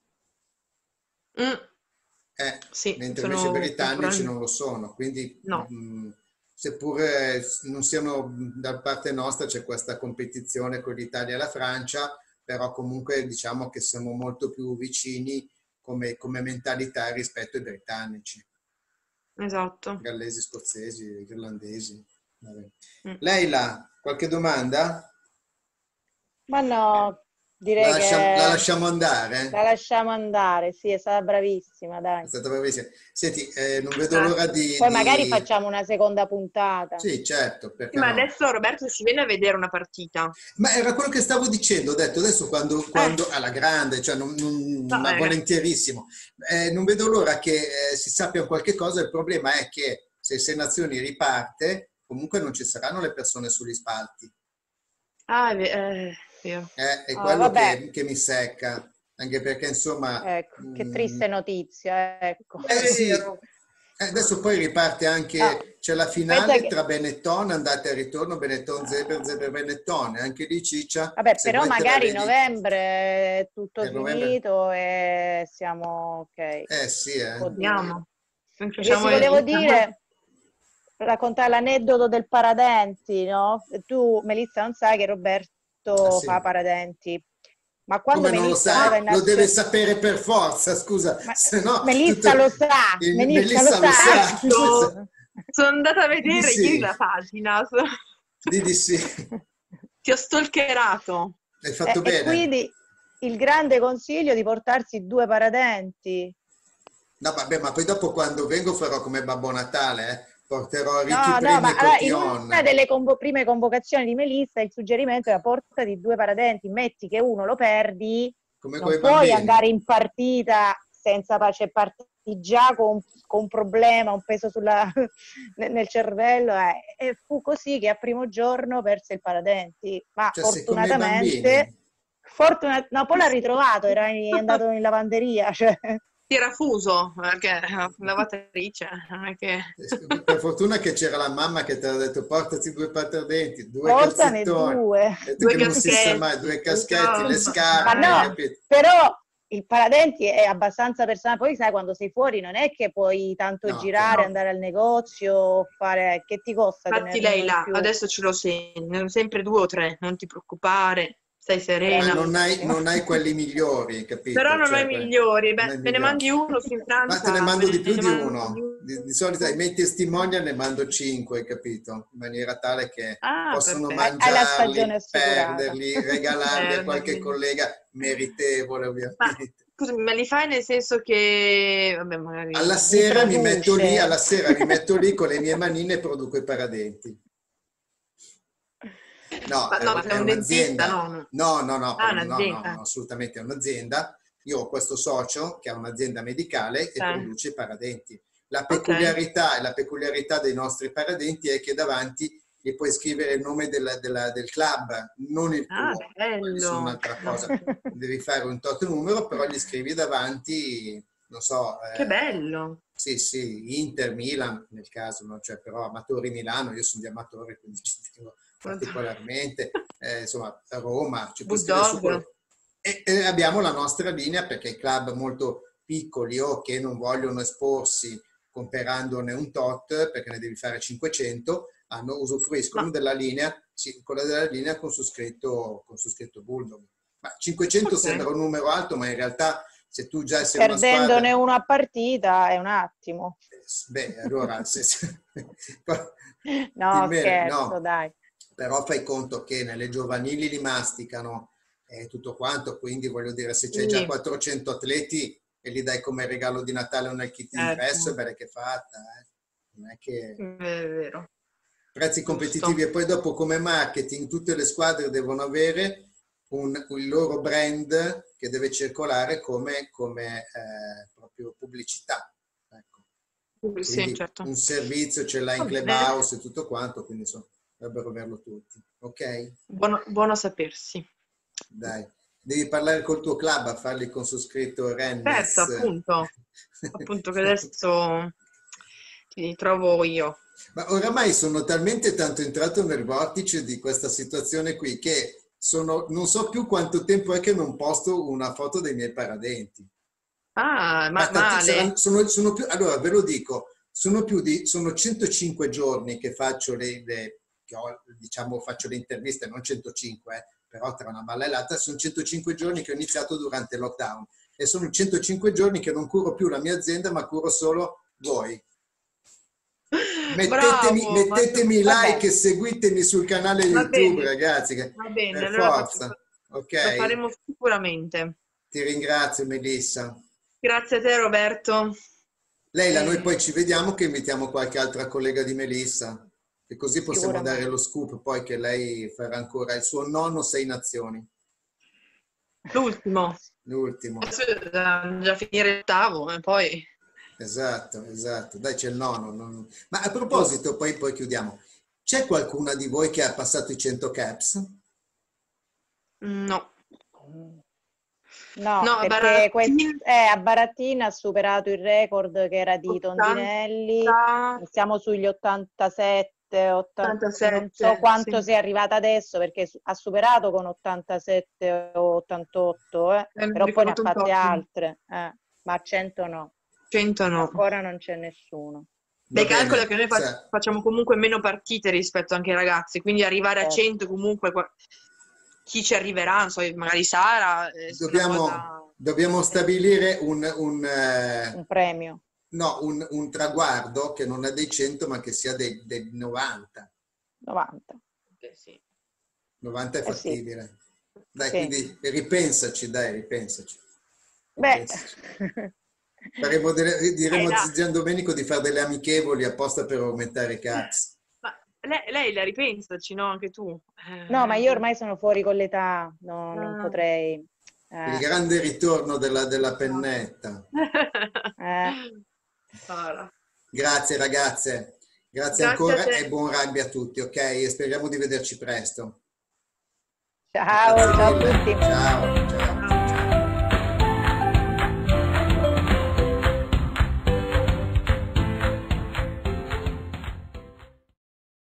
Mm, sì, Mentre invece i sono britannici culturalmente... non lo sono, quindi No, seppure non siano da parte nostra c'è questa competizione con l'Italia e la Francia, però comunque diciamo che siamo molto più vicini come mentalità rispetto ai britannici, esatto. gallesi, scozzesi, irlandesi. Vabbè. Mm. Leila, qualche domanda? Ma no, direi La che lasciamo andare? la lasciamo andare. Sì, è stata bravissima, È dai. stata bravissima. Senti, non vedo l'ora Grazie. Poi magari facciamo una seconda puntata. Sì, certo, Sì, perché ma no? adesso Roberto si viene a vedere una partita. Ma era quello che stavo dicendo, ho detto adesso quando alla grande, cioè No, ma raga. volentierissimo. Non vedo l'ora che si sappia qualche cosa, il problema è che se il Sei Nazioni riparte, comunque non ci saranno le persone sugli spalti. Ah, vero. È Ah, quello vabbè, che mi secca, anche perché insomma, ecco, che triste notizia, ecco. È sì, vero. adesso poi riparte Ah, anche, c'è la pensa finale che, tra Benetton, andata e ritorno, Benetton Zeber, Zeber Benetton, e anche lì Ciccia, vabbè, se però vuoi te la magari vedi novembre è tutto per novembre. finito e siamo ok. Sì, Si può dire. Vediamo. Invece Incrociamo volevo il sangue. dire, raccontare l'aneddoto del paradenti, no? Tu, Melissa, non sai che Ah, Roberto fa sì. paradenti, ma quando Come non lo Melissa sai? andava in Lo deve nazionale... sapere per forza, scusa, Ma se no Melissa tutto... lo sa, Melissa lo Melissa sa. lo sa. Esatto. Sono andata a Di vedere ieri sì, la pagina. di sì. Ti ho stalkerato. Hai fatto E bene. quindi il grande consiglio di portarsi due paradenti. No, vabbè, ma poi dopo quando vengo farò come Babbo Natale, eh? Porterò ricchi No, no, premi ma e allora, in una cotillon. delle prime convocazioni di Melissa il suggerimento era portati due paradenti, metti che uno lo perdi, Come con non i puoi bambini. andare in partita senza pace partita parti già con un problema, un peso nel cervello, e fu così che a primo giorno perse il paradenti, ma Cioè, sei come i fortunatamente, bambini. no, poi l'ha ritrovato, era andato in lavanderia, cioè. Si era fuso, perché lavatrice, non è che... Per fortuna che c'era la mamma che ti ha detto portati 2 paterdenti, 2 Portane calzettoni, 2. e tu Due che non si sa caschetti, mai, 2 caschetti, le Ma scarpe, hai no, capito? però il paradenti è abbastanza personale. Poi sai, quando sei fuori non è che puoi tanto No, girare, chiaro. andare al negozio, fare... Che ti costa Infatti tenerne lei uno in là, più? adesso ce lo segno, sempre 2 o 3, non ti preoccupare, stai Ma serena. Bravissimo. non hai quelli migliori, Però capito? non ho i Cioè, migliori, non hai beh, i me ne migliori. mandi uno su in Ma te ne Francia, mando di me più ne di mandi uno. Di solito ai uno. miei testimonial ne mando 5, capito? In maniera tale che Ah, possono perfetto. Hai la stagione mangiarli, assicurata. perderli, regalarli a qualche Bene. collega meritevole, Ma ovviamente. scusami, me li fai nel senso che, vabbè, Alla magari... Li sera mi metto lì, produce. alla sera mi metto lì con le mie manine e produco i paradenti. No, Ma no, ma sei è un dentista, un'azienda. no? No. No, no, no, Ah, no, no, un'azienda. no, assolutamente è un'azienda. Io ho questo socio che ha un'azienda medicale e Eh, produce i paradenti. ok. La peculiarità dei nostri paradenti è che davanti gli puoi scrivere il nome del club, non il Ah, tuo. Quelli sono bello. un'altra cosa. Devi fare un tot numero, però gli scrivi davanti, non so, Che bello. sì, sì, Inter, Milan nel caso, no? Cioè, però amatori Milano, io sono di amatore, quindi ci tengo particolarmente, insomma, a Roma, ci puoi scrivere su Bulldog. quello. E abbiamo la nostra linea perché i club molto piccoli o che non vogliono esporsi comprandone un tot, perché ne devi fare 500, usufruiscono Ma, della linea, sì, quella della linea con su scritto Bulldog. Ma 500 ok. sembra un numero alto, ma in realtà se tu già sei una Perdendone squadra, uno a partita è un attimo. beh, allora, No, Timmere, scherzo, no, dai. però fai conto che nelle giovanili li masticano e tutto quanto, quindi voglio dire, se c'hai già Sì, 400 atleti e li dai come regalo di Natale o nel kit d'ingresso, è certo. bene che è fatta, eh. Non è che È vero, prezzi competitivi giusto. e poi dopo come marketing tutte le squadre devono avere il loro brand che deve circolare come proprio pubblicità. Ecco. Sì, Quindi certo. un servizio ce l'ha in Va bene. Clubhouse e tutto quanto, quindi insomma, dovrebbero averlo tutti. Ok? Buono a sapersi. Dai, devi parlare col tuo club a fargli con su scritto Certo, Rennes. appunto che adesso ti trovo io. Ma oramai sono talmente tanto entrato nel vortice di questa situazione qui che non so più quanto tempo è che non posto una foto dei miei paradenti. Ah, Ma male. sono più, allora ve lo dico, sono 105 giorni che faccio diciamo, faccio le interviste, non 105, però tra una balla e l'altra, sono 105 giorni che ho iniziato durante il lockdown e sono 105 giorni che non curo più la mia azienda, ma curo solo voi. Bravo, Mettetemi Vabbè, like e seguitemi sul canale va YouTube, bene, ragazzi, che va bene, per allora forza, lo ok? faremo sicuramente. Ti ringrazio, Melissa. Grazie a te, Roberto. Leila, noi Eh, poi ci vediamo che invitiamo qualche altra collega di Melissa, e così possiamo dare lo sicuramente. scoop poi che lei farà ancora il suo nonno 6 nazioni, l'ultimo. l'ultimo. Adesso bisogna già finire l'ottavo e poi... Esatto, esatto. Dai, c'è il nonno. Ma a Boh, proposito, poi chiudiamo. C'è qualcuna di voi che ha passato i 100 caps? no. No, No, perché Barattini a Barattina ha superato il record che era di 80, Tondinelli, siamo sugli 87, non so 87, quanto sì. sia arrivata adesso perché ha superato con 87 o 88, Mi però poi ne ricordo ha fatte 88, altre, ma a 100 no, 100 no. ancora non c'è nessuno. Va Beh, calcola bene. che noi facciamo comunque meno partite rispetto anche ai ragazzi, quindi arrivare a Certo. 100 comunque, chi ci arriverà, non so, magari Sara, è una cosa... Dobbiamo stabilire Un premio. no, un traguardo che non è dei 100 ma che sia dei 90. 90. Sì. 90 è Eh sì, fattibile. Dai, sì. quindi ripensaci, dai, ripensaci. Beh, Ripensaci. Diremo a Dai. Gian Domenico di fare delle amichevoli apposta per aumentare i caps. Ma lei la ripensaci, no? Anche tu. no, ma io ormai sono fuori con l'età, no, non Ah. potrei. Il grande ritorno della No. pennetta. Eh. Sara. Grazie ragazze, grazie Grazie a ancora te. e buon rugby a tutti, ok? E speriamo di vederci presto. Ciao, Grazie ciao a mille. tutti. Ciao, ciao.